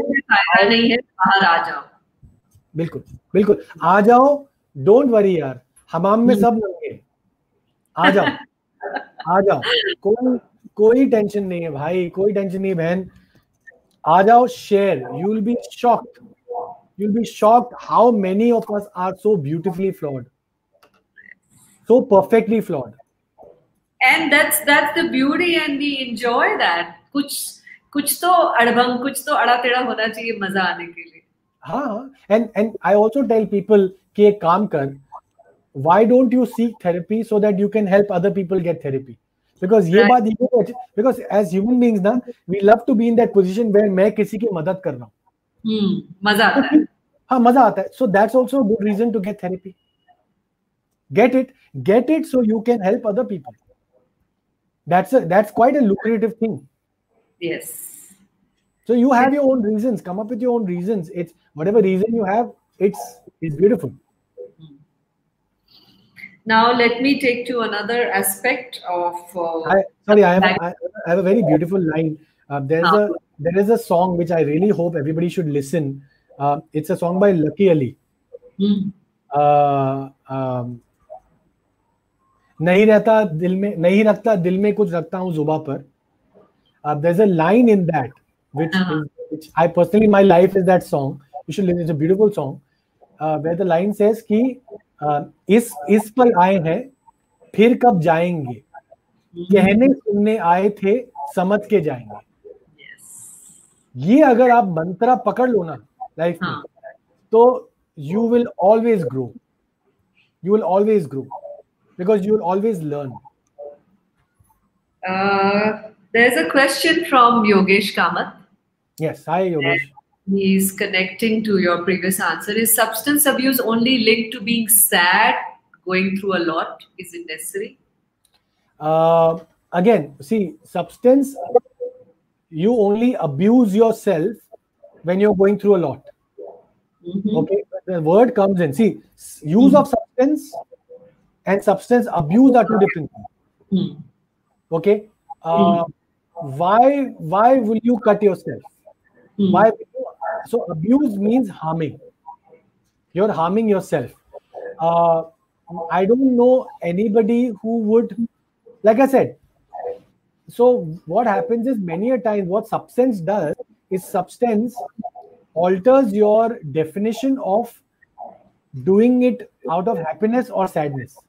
बिल्कुल बिल्कुल आ जाओ. Don't worry यार, हमाम में सब नंगे. आ जाओ. कोई tension नहीं है भाई, कोई टेंशन नहीं बहन. आ जाओ, share. You will be shocked. You'll be shocked how many of us are so beautifully flawed, so perfectly flawed. And that's the beauty, and we enjoy that. कुछ तो अड़भंग, कुछ तो अड़ा टेढ़ा होना चाहिए मजा आने के लिए. हाँ. And I also tell people कि एक काम कर. Why don't you seek therapy so that you can help other people get therapy? Because ये बात because as human beings ना, we love to be in that position where मैं किसी की मदद कर रहा हूँ. मजा आता है. हाँ, मजा आता है. So that's also a good reason to get therapy. Get it so you can help other people. That's quite a lucrative thing. Yes. So you have your own reasons. Come up with your own reasons. It's whatever reason you have. It's beautiful. Now let me take to another aspect of. I have a very beautiful line. There is a song which I really hope everybody should listen. It's a song by Lucky Ali. नहीं रखता दिल में कुछ रखता हूँ जुबा पर. There's a line in that which I personally, my life is that song. You should listen. It's a beautiful song where the line says कि इस पर आए हैं फिर कब जाएंगे, कहने सुनने आए थे समझ के जाएंगे. ये अगर आप मंत्रा पकड़ लो ना लाइफ में, तो you will always grow. You will always grow because you will always learn. There's a question from Yogesh Kamath. Yes, hi Yogesh. He's connecting to your previous answer. Is substance abuse only linked to being sad, going through a lot? Is it necessary? Again, see, substance, you only abuse yourself when you're going through a lot. Okay, the word comes in. See, use of substance and substance abuse are two different things. Okay, why will you cut yourself? Why? So abuse means harming. You're harming yourself. I don't know anybody who would, like I said. So what happens is many a time what substance does is substance alters your definition of doing it out of happiness or sadness.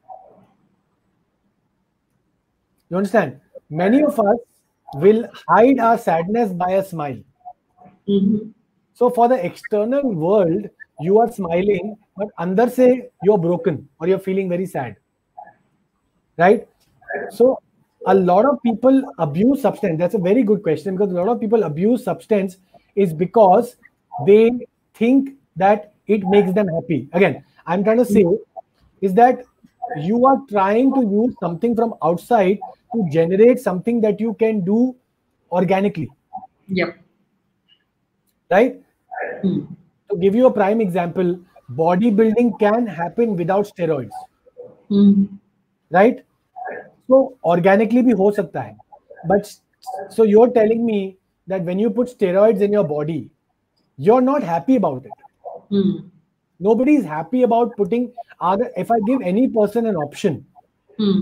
You understand? Many of us will hide our sadness by a smile. So for the external world, you are smiling, but under say you're broken or you're feeling very sad. Right? So a lot of people abuse substance. That's a very good question, because a lot of people abuse substance is because they think that it makes them happy. Again, I'm trying to say is that you are trying to use something from outside to generate something that you can do organically. Yep. Right? To give you a prime example, bodybuilding can happen without steroids. Right? So organically bhi ho sakta hai. But so you're telling me that when you put steroids in your body, you're not happy about it. Nobody is happy about putting. If I give any person an option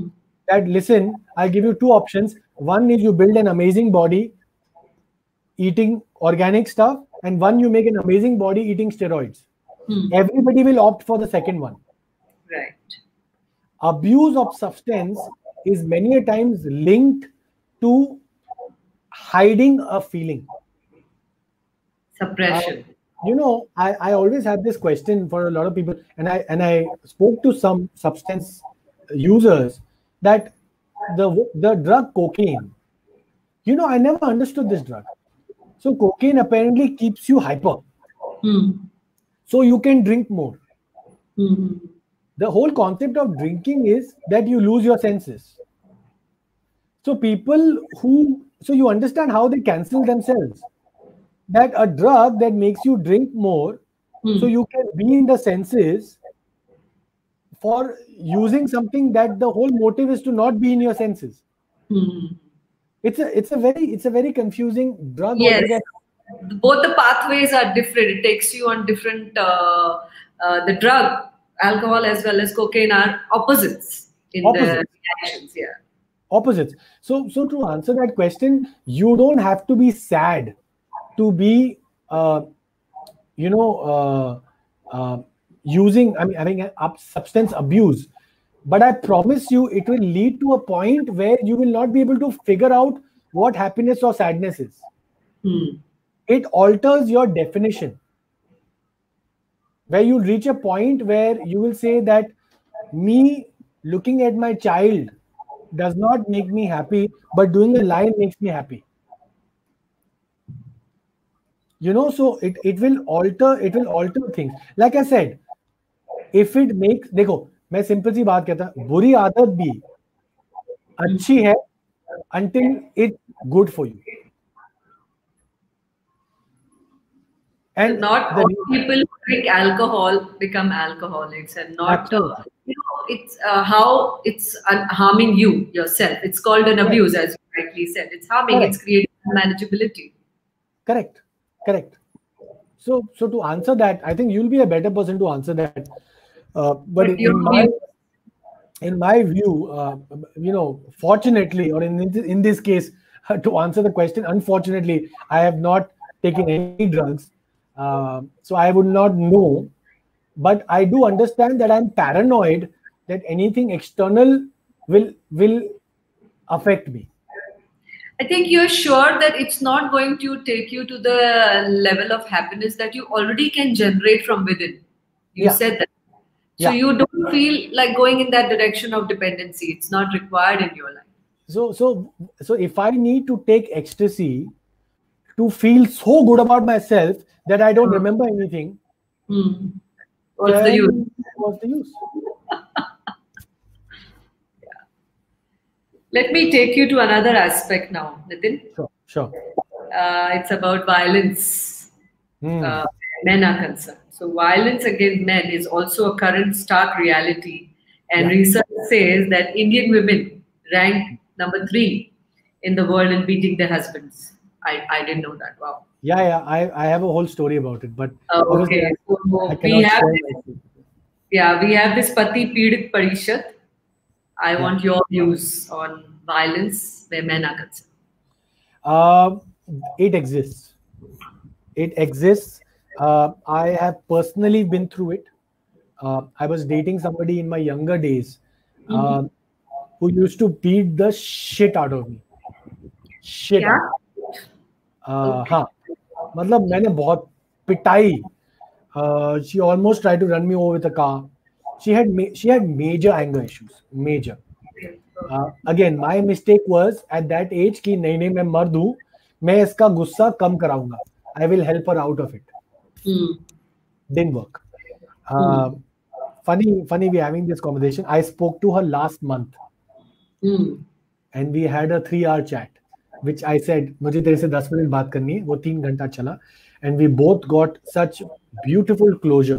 that, listen, I'll give you two options. One is you build an amazing body eating organic stuff, and one you make an amazing body eating steroids. Everybody will opt for the second one. Right. Abuse of substance is many a times linked to hiding a feeling. Suppression. I always had this question for a lot of people, and I spoke to some substance users that the drug cocaine, I never understood this drug. So cocaine apparently keeps you hyper. So you can drink more. The whole concept of drinking is that you lose your senses. So so you understand how they cancel themselves. That a drug that makes you drink more, so you can be in the senses, for using something that the whole motive is to not be in your senses. It's a very confusing drug. Yes. Both the pathways are different. It takes you on different. The drug, alcohol as well as cocaine, are opposites in the reactions. Yeah. Opposites. So to answer that question, you don't have to be sad to be, having substance abuse. But I promise you, it will lead to a point where you will not be able to figure out what happiness or sadness is. It alters your definition. Where you'll reach a point where you will say that me looking at my child does not make me happy, but doing a line makes me happy. So it will alter things. Like I said, if it makes, देखो, मैं simple सी बात कहता हूँ, बुरी आदत भी अच्छी है until it's good for you. And not all people who drink alcohol become alcoholics, and not it's how it's harming you yourself. It's called an abuse, as you rightly said. It's harming. It's creating unmanageability. Correct. So to answer that, I think you'll be a better person to answer that. But in my view, fortunately, or in this case, to answer the question, unfortunately, I have not taken any drugs. So I would not know, but I do understand that I'm paranoid that anything external will affect me. I think you're sure that it's not going to take you to the level of happiness that you already can generate from within. You said that. So you don't feel like going in that direction of dependency. It's not required in your life. So if I need to take ecstasy to feel so good about myself that I don't remember anything, what's the use? What's the use? Let me take you to another aspect now, Nitin. Sure. It's about violence. Men are concerned. So violence against men is also a current stark reality. And research says that Indian women rank number 3 in the world in beating their husbands. I didn't know that. Wow. Yeah. I have a whole story about it, but okay. So we have this Pati Peedit Parishad. I want your views on violence where men are concerned. It exists. I have personally been through it. I was dating somebody in my younger days who used to beat the shit out of me. हाँ, मतलब मैंने बहुत पिटाई. She almost tried to run me over with a car. She had major anger issues. Major. Again, my mistake was at that age कि नहीं मैं मर्द हूँ, मैं इसका गुस्सा कम कराऊंगा. I will help her out of it. Didn't work. Funny we're having this conversation. I spoke to her last month. And we had a 3-hour chat, which I said, मुझे तेरे से 10 मिनट बात करनी है. वो 3 घंटा चला. And we both got such beautiful closure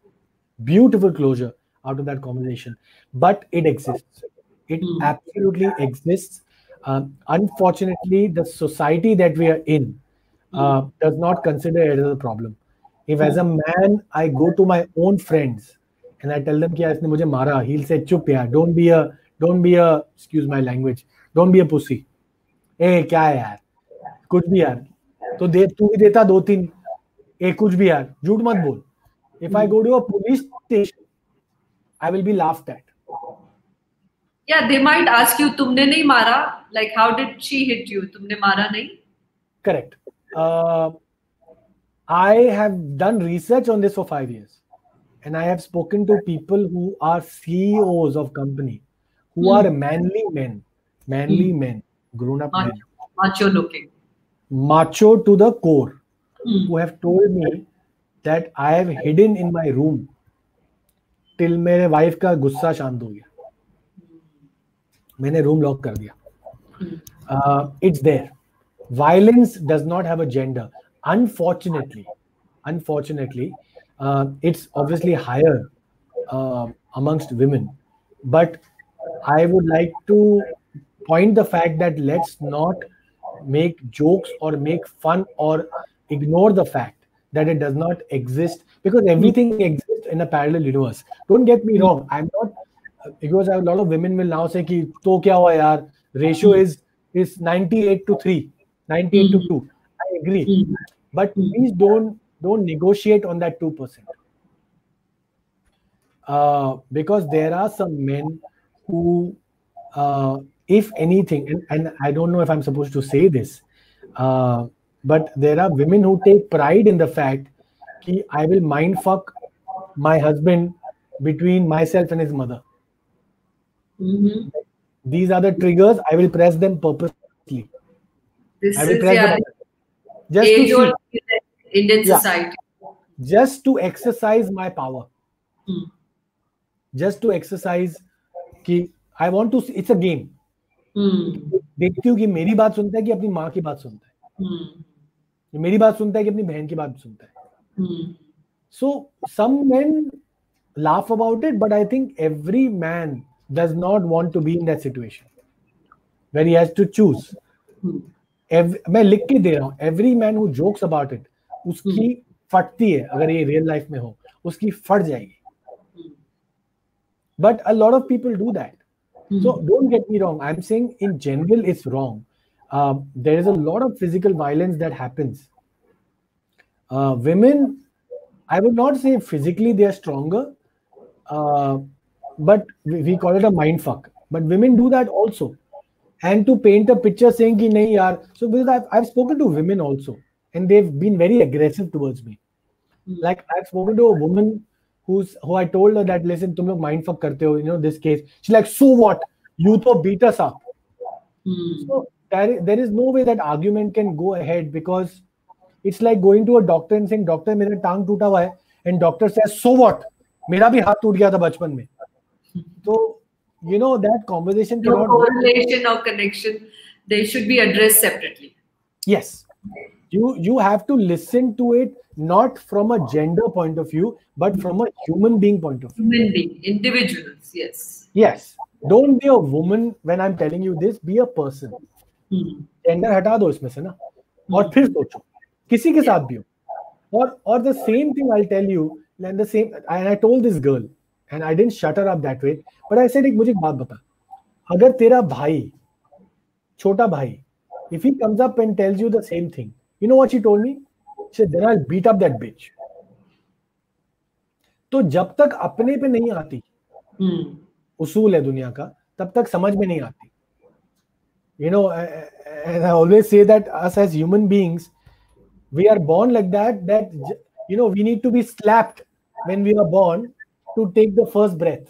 out of that conversation. But it exists. It absolutely exists. Unfortunately, the society that we are in does not consider it as a problem. If as a man, I go to my own friends and I tell them कि इसने मुझे मारा, he'll say, चुप यार, don't be a Don't be a, excuse my language, don't be a pussy. ए क्या है यार, कुछ भी यार, तो दे तू भी देता 2-3, ए कुछ भी यार, झूठ मत बोल. If I go to a police station, I will be laughed at. Yeah, they might ask you, तुमने नहीं मारा, like how did she hit you? तुमने मारा नहीं? Correct. I have done research on this for 5 years, and I have spoken to people who are CEOs of company, who are manly men, grown up men, macho looking, macho to the core, who have told me that I have hidden in my room till मेरे wife का गुस्सा शांत हो गया, मैंने room lock कर दिया. It's there. Violence does not have a gender. Unfortunately, it's obviously higher amongst women. But I would like to point the fact that let's not make jokes or make fun or ignore the fact that it does not exist, because everything exists in a parallel universe. Don't get me wrong. I'm not, because a lot of women will now say कि तो क्या हुआ यार, ratio is 98-3, 98-2. I agree, but please don't negotiate on that 2%. Because there are some men who, if anything, and I don't know if I'm supposed to say this, but there are women who take pride in the fact that I will mindfuck my husband between myself and his mother. These are the triggers. I will press them purposely. This is just to see, Indian society. Just to exercise my power. Just to exercise कि I want to. It's a game. देखती हूँ कि मेरी बात सुनता है कि अपनी माँ की बात सुनता है, मेरी बात सुनता है कि अपनी बहन की बात सुनता है. So some men laugh about it, but I think every man does not want to be in that situation where he has to choose. मैं लिख के दे रहा हूँ, every man who jokes about it, उसकी फटती है, अगर ये रियल लाइफ में हो, उसकी फट जाएगी. But a lot of people do that. So don't get me wrong. I'm saying in general it's wrong. There is a lot of physical violence that happens. Women, I would not say physically they are stronger, but we call it a mind fuck. But women do that also. And to paint a picture saying ki nahi yaar. So because I've spoken to women also, and they've been very aggressive towards me. Like I've spoken to a woman who I told her that, listen, tum log mind fuck karte ho, you know, this case. She's like, so what? You to beat us up. So there is no way that argument can go ahead, because it's like going to a doctor and saying, doctor, mera tang toota hua hai, and doctor says, so what? Mera bhi haath toot gaya tha bachpan mein. So, you know, that conversation no correlation or connection. They should be addressed separately. Yes. You have to listen to it not from a gender point of view, but from a human being point of view. Human being, individuals, yes. Yes. Don't be a woman when I'm telling you this, be a person. Gender हटा दो इसमें से ना, और फिर सोचो किसी के साथ भी हो. और the same thing I'll tell you, and the same, and I told this girl, and I didn't shut her up that way, but I said, मुझे एक बात बता, अगर तेरा भाई, छोटा भाई, if he comes up and tells you the same thing, you know what she told me? She said, then I'll beat up that bitch. तो जब तक अपने पे नहीं आती, उसूल है दुनिया का, तब तक समझ में नहीं आती. You know, and I always say that us as human beings, we are born like that, you know, we need to be slapped when we are born to take the first breath.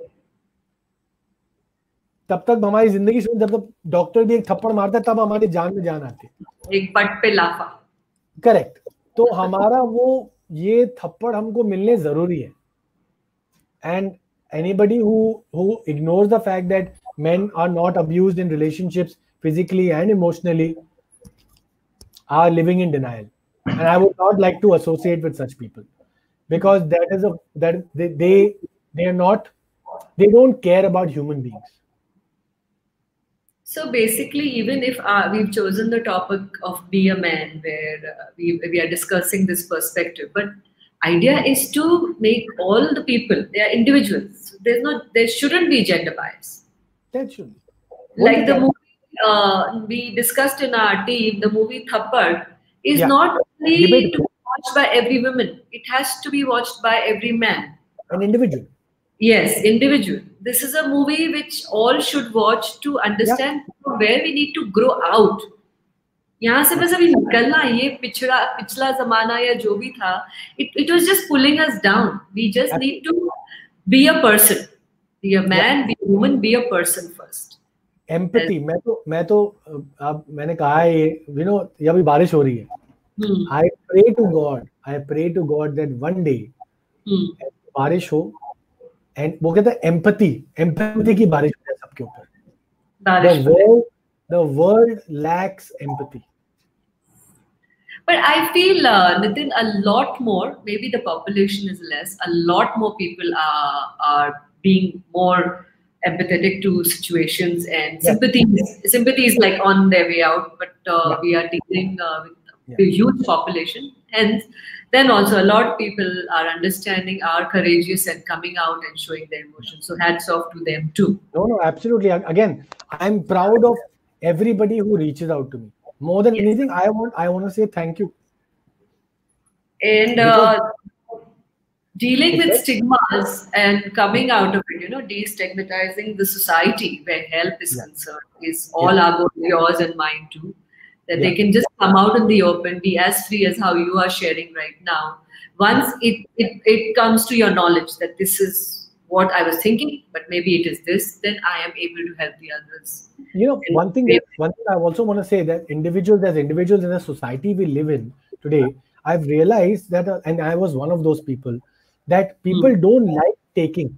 तब तक हमारी जिंदगी में, जब तक doctor भी एक थप्पड़ मारता है, तब हमारी जान में जान आती है. एक पट पे लाफा. करेक्ट. तो हमारा वो ये थप्पड़ हमको मिलने जरूरी है. And anybody who ignores the fact that men are not abused in relationships physically and emotionally are living in denial. And I would not like to associate with such people, because they don't care about human beings. So basically, even if we've chosen the topic of be a man, where we are discussing this perspective, but idea is to make all the people, they are individuals. There shouldn't be gender bias. That should be. Like the movie we discussed in our team, the movie Thappad is not only to be watched by every woman. It has to be watched by every man. An individual. Yes, individual. This is a movie which all should watch to understand where we need to grow out. यहाँ से बस अभी निकलना, ये पिछला जमाना या जो भी था, it was just pulling us down. We just need to be a person, be a man, be a woman, be a person first. Empathy. मैं तो अब मैंने कहा है ये, you know, ये अभी बारिश हो रही है. I pray to God that one day बारिश हो, and वो कहता है empathy की बारिश हो जाए सबके ऊपर. The world lacks empathy. But I feel, Nitin, a lot more, maybe the population is less, a lot more people are being more empathetic to situations, and sympathy is like on their way out, but we are dealing with a huge population. Hence, then also a lot of people are understanding, are courageous and coming out and showing their emotions. So hats off to them too. No, absolutely. Again, I'm proud of everybody who reaches out to me. More than anything, I want to say thank you. And dealing with stigmas and coming out of it, destigmatizing the society where help is concerned is all our goal, yours and mine too. That they can just come out in the open, be as free as how you are sharing right now. Once it comes to your knowledge that this is what I was thinking, but maybe it is this, then I am able to help the others. One thing I also want to say, that as individuals in the society we live in today, I've realized that, and I was one of those people, that people don't like taking.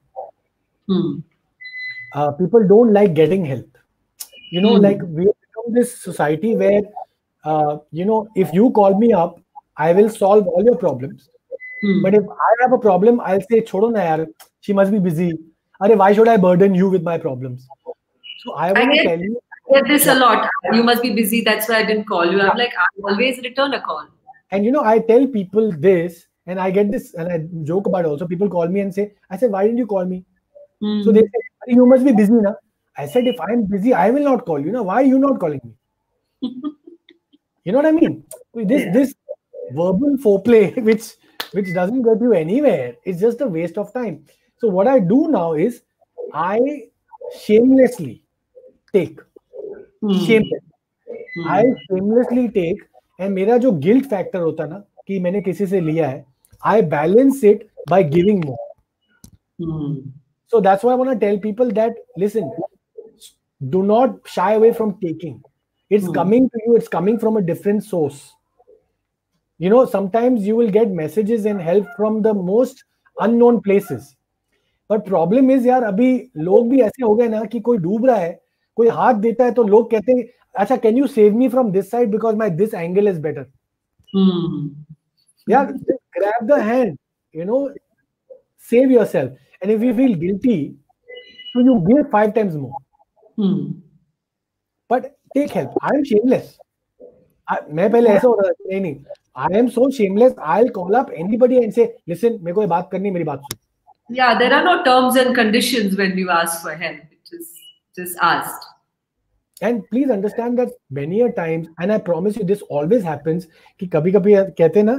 People don't like getting help. Like we have become this society where, if you call me up, I will solve all your problems. But if I have a problem, I'll say, chodo na yaar, she must be busy. Arey, why should I burden you with my problems? So I want to tell you. I get this a lot. You must be busy. That's why I didn't call you. I'm like, I always return a call. And I tell people this, and I get this, and I joke about it also. People call me and say, I said, why didn't you call me? So they say, you must be busy now. I said, if I'm busy, I will not call you. Why are you not calling me? You know what I mean? This verbal foreplay, which doesn't get you anywhere, it's just a waste of time. So what I do now is, I shamelessly take. I shamelessly take, and मेरा जो guilt factor होता ना कि मैंने किसी से लिया है, I balance it by giving more. So that's why I want to tell people that, listen, do not shy away from taking. It's coming to you. It's coming from a different source. Sometimes you will get messages and help from the most unknown places. But problem is, यार, अभी लोग भी ऐसे हो गए ना कि कोई डूब रहा है, कोई हाथ देता है तो लोग कहते हैं, अच्छा, can you save me from this side because this angle is better. Yeah, just grab the hand, save yourself. And if you feel guilty, so you give 5 times more. But take help. I am shameless. मैं पहले ऐसा हो रहा था, नहीं, I am so shameless. I'll call up anybody and say, listen, मेरे को ये बात करनी है, मेरी बात सुन. Yeah, there are no terms and conditions when you ask for help. It is just asked. And please understand that many a times, and I promise you, this always happens, कि कभी-कभी कहते हैं ना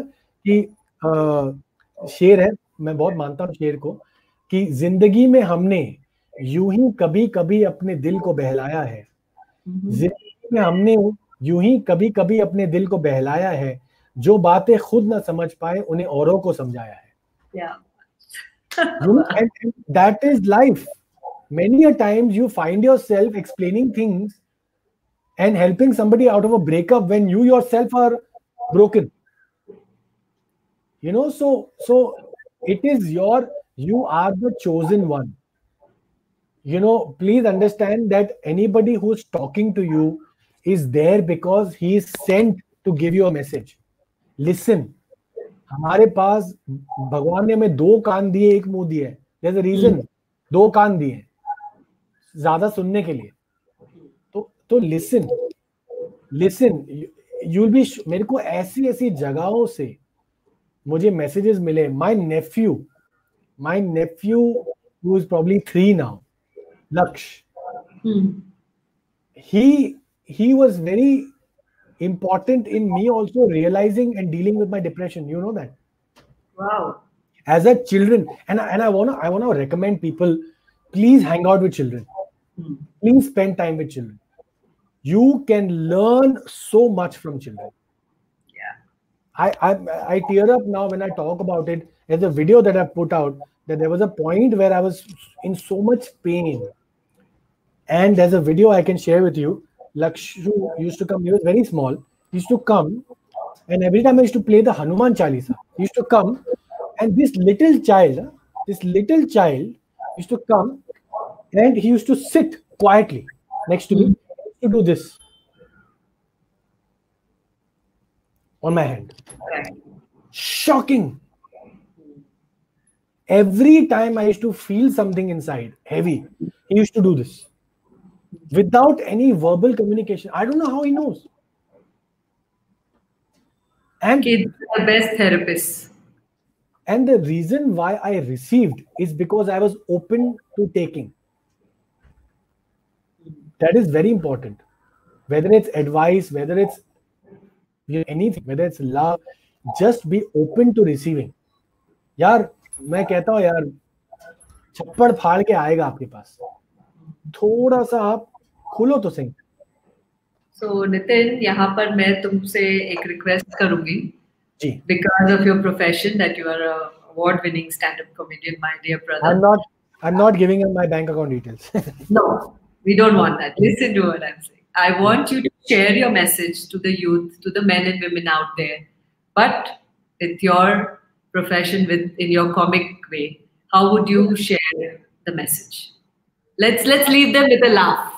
कि शेर है, मैं बहुत मानता हूँ शेर को, कि जिंदगी में हमने यूं ही कभी-कभी अपने दिल को बहलाया है. जिंदगी में हमने यूं ही कभी-कभी अपने दिल को बहलाया है, जो बातें खुद ना समझ पाए उन्हें औरों को समझाया है. Yeah. And that is life. Many a times you find yourself explaining things and helping somebody out of a breakup when you yourself are broken. So it is you are the chosen one. Please understand that anybody who's talking to you is there because he is sent to give you a message. Listen. हमारे पास भगवान ने हमें 2 कान दिए, 1 मुंह दिया है. There's a reason 2 कान दिए हैं, ज्यादा सुनने के लिए. तो listen. You'll be. मेरे को ऐसी जगहों से मुझे messages मिले. My nephew who is probably 3 now, Laksh, he was very important in me also realizing and dealing with my depression. You know that. Wow. As a children, and I wanna recommend people, please hang out with children. Please spend time with children. You can learn so much from children. Yeah. I tear up now when I talk about it. There's a video that I put out that there was a point where I was in so much pain. And there's a video I can share with you. Lakshu used to come, he was very small. He used to come, and every time I used to play the Hanuman Chalisa, he used to come, and this little child used to come, and he used to sit quietly next to me. He used to do this on my hand. Shocking. Every time I used to feel something inside, heavy, he used to do this. Without any verbal communication. I don't know how he knows. And kids are the best therapists. And the reason why I received is because I was open to taking. That is very important. Whether it's advice, whether it's anything, whether it's love, just be open to receiving. यार मैं कहता हूँ यार छप्पड़ फाड़ के आएगा आपके पास. थोड़ा सा आप खुलो तो सही. So नितिन, यहाँ पर मैं तुमसे एक रिक्वेस्ट करूंगी. जी. Because of your profession, that you are a award-winning stand-up comedian, my dear brother. I'm not giving him my bank account details. No, we don't want that. Listen to what I'm saying. I want you to share your message to the youth, to the men and women out there, but with your profession, in your comic way. How would you share the message? Let's leave them with a laugh.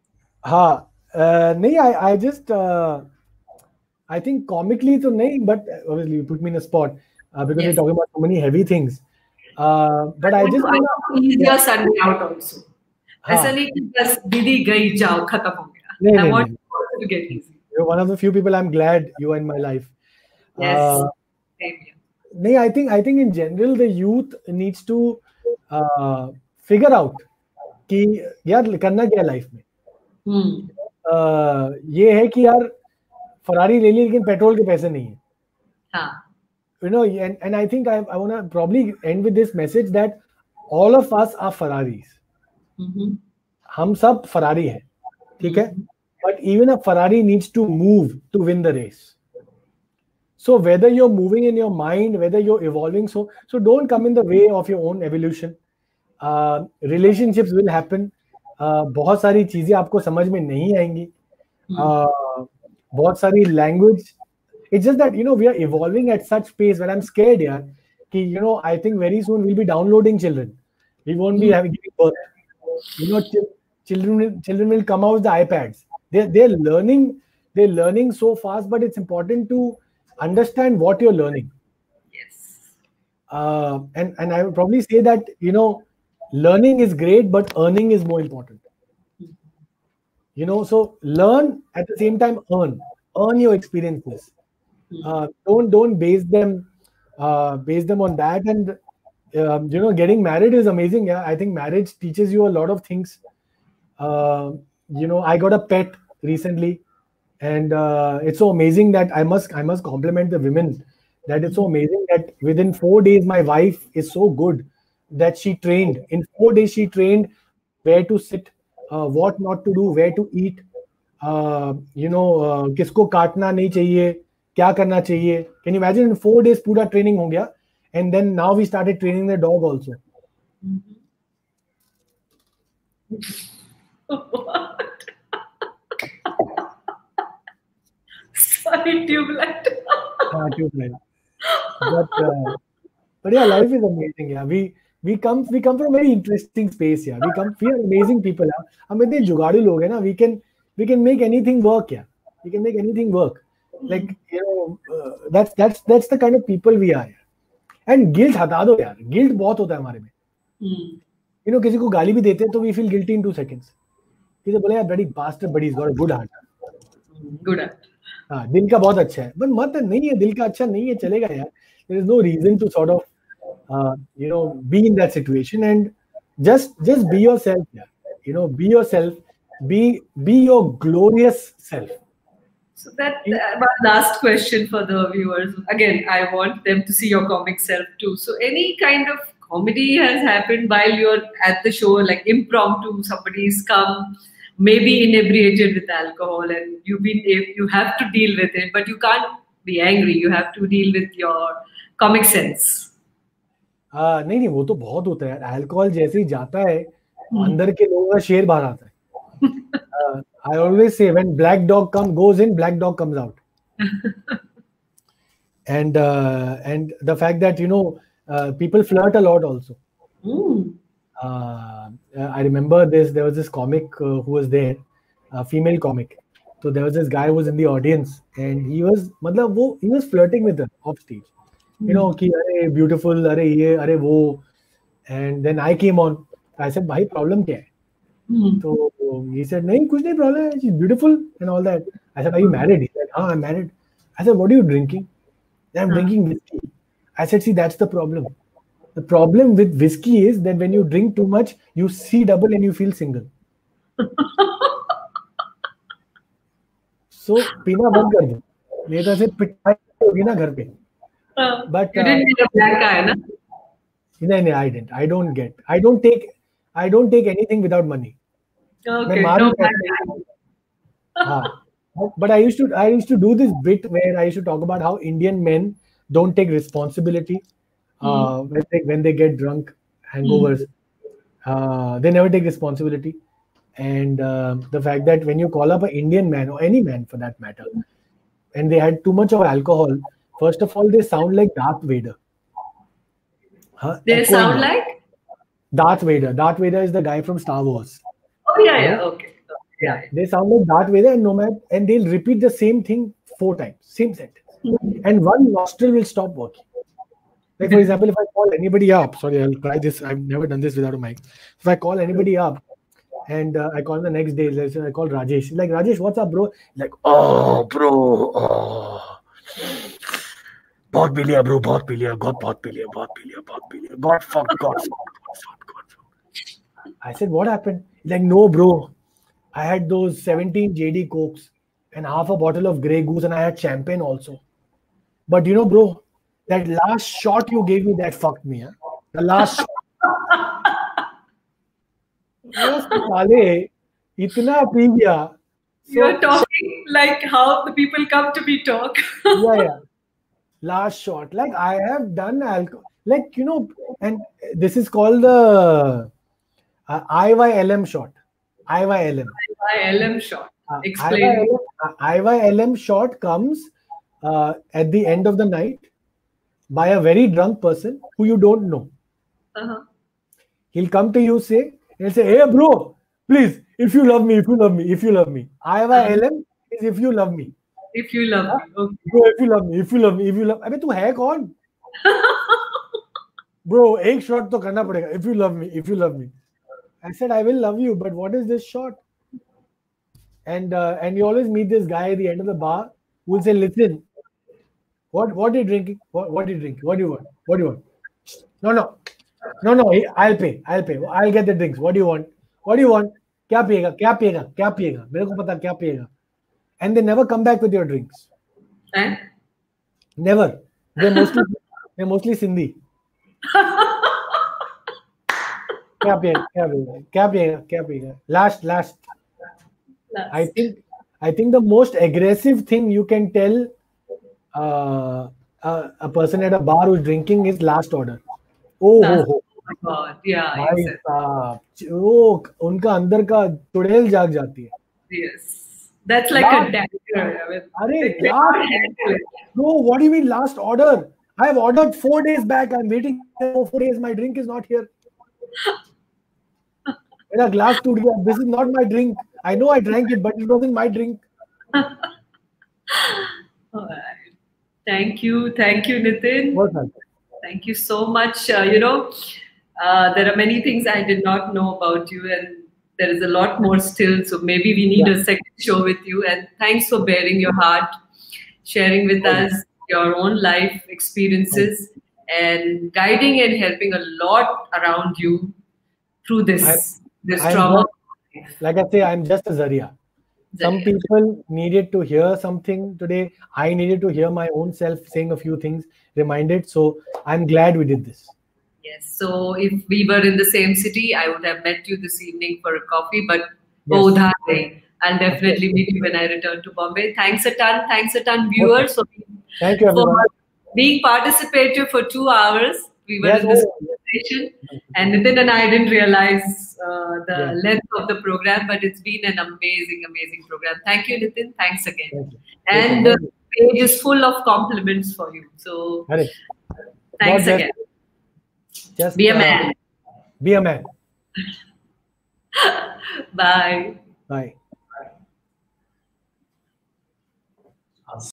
I just I think comically so nahi, but obviously you put me in a spot because we're talking about so many heavy things. But I just want to ease your Sunday out also. ऐसा नहीं कि बस दीदी गई जाओ खत्म हो गया. I want you to get easy. You're one of the few people I'm glad you are in my life. Yes. Same here. No, I think in general the youth needs to figure out कि यार करना क्या life में. ये है कि यार Ferrari ले ली लेकिन पेट्रोल के पैसे नहीं है. हाँ. You know, and I think I want to probably end with this message that all of us are Ferraris. हम सब Ferrari हैं, ठीक है? But even a Ferrari needs to move to win the race. So whether you're moving in your mind, whether you're evolving, so don't come in the way of your own evolution. Relationships will happen. बहुत सारी चीजें आपको समझ में नहीं आएंगी. बहुत सारी language. It's just that, you know, we are evolving at such pace where I'm scared, yeah. You know, I think very soon we'll be downloading children. We won't be having giving birth. You know, children will come out with the iPads. They're learning so fast, but it's important to understand what you're learning. Yes. And I would probably say that, you know, learning is great, but earning is more important. You know, so learn at the same time earn your experiences. Don't base them on that. And you know, getting married is amazing. Yeah, I think marriage teaches you a lot of things. You know, I got a pet recently, and it's so amazing that I must compliment the women. That it's so amazing that within 4 days my wife is so good that she trained. In 4 days she trained where to sit, what not to do, where to eat. You know, किसको काटना नहीं चाहिए, क्या करना चाहिए. Can you imagine? In 4 days पूरा training हो गया, and then now we started training the dog also. What? Sorry, Tubelight. Tubelight. But yeah, life is amazing. Yeah, we come from a very interesting space. Yeah, we are amazing people. Yeah, हम इतने जुगाड़ू लोग हैं ना. We can make anything work. Yeah, we can make anything work. Like, you know, that's the kind of people we are. And guilt हटा दो यार. Guilt बहुत होता है हमारे में. You know, किसी को गाली भी देते हैं तो we feel guilty in 2 seconds. किसी बोले यार bloody bastard, but he's got a good heart. Good heart. हाँ, दिल का बहुत अच्छा है. But मत नहीं है, दिल का अच्छा नहीं है, चलेगा यार. There is no reason to sort of be in that situation, and just be yourself. Yeah. You know, be yourself. Be your glorious self. So that one last question for the viewers. Again, I want them to see your comic self too. So any kind of comedy has happened while you're at the show, like impromptu, somebody's come, maybe inebriated with alcohol, and you have to deal with it, but you can't be angry. You have to deal with your comic sense. नहीं वो तो बहुत होता है. Alcohol जैसे ही जाता है, अंदर के लोगों का शेर बाहर आता है. I always say when black dog goes in, black dog comes out. And the fact that people flirt a lot also. I remember there was this comic who was there, a female comic. So there was this guy who was in the audience, and he was flirting with her off stage. Ki arey beautiful, arey ye, arey wo. And then I came on. I said, "Bhai, problem kya hai?" So he said, "Nahi, kuch nahi problem hai. She's beautiful and all that." I said, "Are you married?" He said, "I'm married." I said, "What are you drinking?" "I'm drinking whiskey." I said, "See, that's the problem. The problem with whiskey is that when you drink too much, you see double and you feel single." So पीना बंद कर दो, नहीं तो ऐसे पिटाई होगी ना घर पे. But you didn't get a black eye, na? No, I didn't. I don't take anything without money. Okay. No black eye. But I used to do this bit where I used to talk about how Indian men don't take responsibility when they get drunk, hangovers. They never take responsibility. And the fact that when you call up an Indian man, or any man for that matter, and they had too much of alcohol, first of all, they sound like Darth Vader. They sound like? Darth Vader. Darth Vader is the guy from Star Wars. Oh, yeah, okay. Yeah. They sound like Darth Vader, and they'll repeat the same thing 4 times, same sentence. And one nostril will stop working. Like, for example, if I call anybody up, sorry, I'll try this. I've never done this without a mic. If I call anybody up, and I call the next day, let's say I call Rajesh. Like, "Rajesh, what's up, bro?" Like, "Oh, bro, बहुत पी लिया, bro, बहुत पी लिया, God, बहुत पी लिया, God fucked. I said, "What happened?" Like, "No, bro, I had those 17 JD Cokes and half a bottle of Grey Goose, and I had champagne also. But bro, that last shot you gave me, that fucked me. Huh? The last shot." इतना पी गया. You're talking like how the people come to me talk. Yeah. Last shot. Like, I have done alcohol. Like, and this is called the IYLM shot. IYLM shot. Explain. IYLM shot comes at the end of the night by a very drunk person who you don't know. He'll come to you, he'll say, "Hey, bro, please, if you love me. IYLM is if you love me. If you love me. Okay. Bro, if you love me. अबे तू है कौन? Bro, एक shot तो करना पड़ेगा. If you love me. I said, "I will love you, but what is this shot?" And you always meet this guy at the end of the bar who will say, "Listen, what are you drinking? What are you drinking? What do you want? No, I'll pay. I'll get the drinks. What do you want? क्या पिएगा? मेरे को पता क्या पिएगा." And they never come back with your drinks. Never. They're mostly Sindhi. क्या पिएगा? Last. I think the most aggressive thing you can tell a person at a bar who's drinking is last order. Oh God, yeah. उनका अंदर का चुड़ैल जाग जाती है. Yes. That's like a dagger. No, what do you mean last order? I've ordered 4 days back. I'm waiting for 4 days. My drink is not here. मेरा glass टूट गया. This is not my drink. I know I drank it, but it wasn't my drink. All right. Thank you, Nitin. Welcome. Thank you so much. There are many things I did not know about you, and there is a lot more still. So maybe we need a second show with you. And thanks for bearing your heart, sharing with us your own life experiences, and guiding and helping a lot around you through this trauma. like I say, I'm just a Zaria. Some people needed to hear something today. I needed to hear my own self saying a few things, reminded. So I'm glad we did this. Yes. So if we were in the same city, I would have met you this evening for a coffee. But Yes. I'll definitely meet you when I return to Bombay. Thanks a ton, viewers, for Thank you, everyone. being participative for 2 hours. We were in this conversation, and Nitin and I didn't realize the length of the program, but it's been an amazing, amazing program. Thank you, Nitin. Thanks again. Thank you. And the page is full of compliments for you. So thanks again. Just be a man. Be a man. Bye. Bye.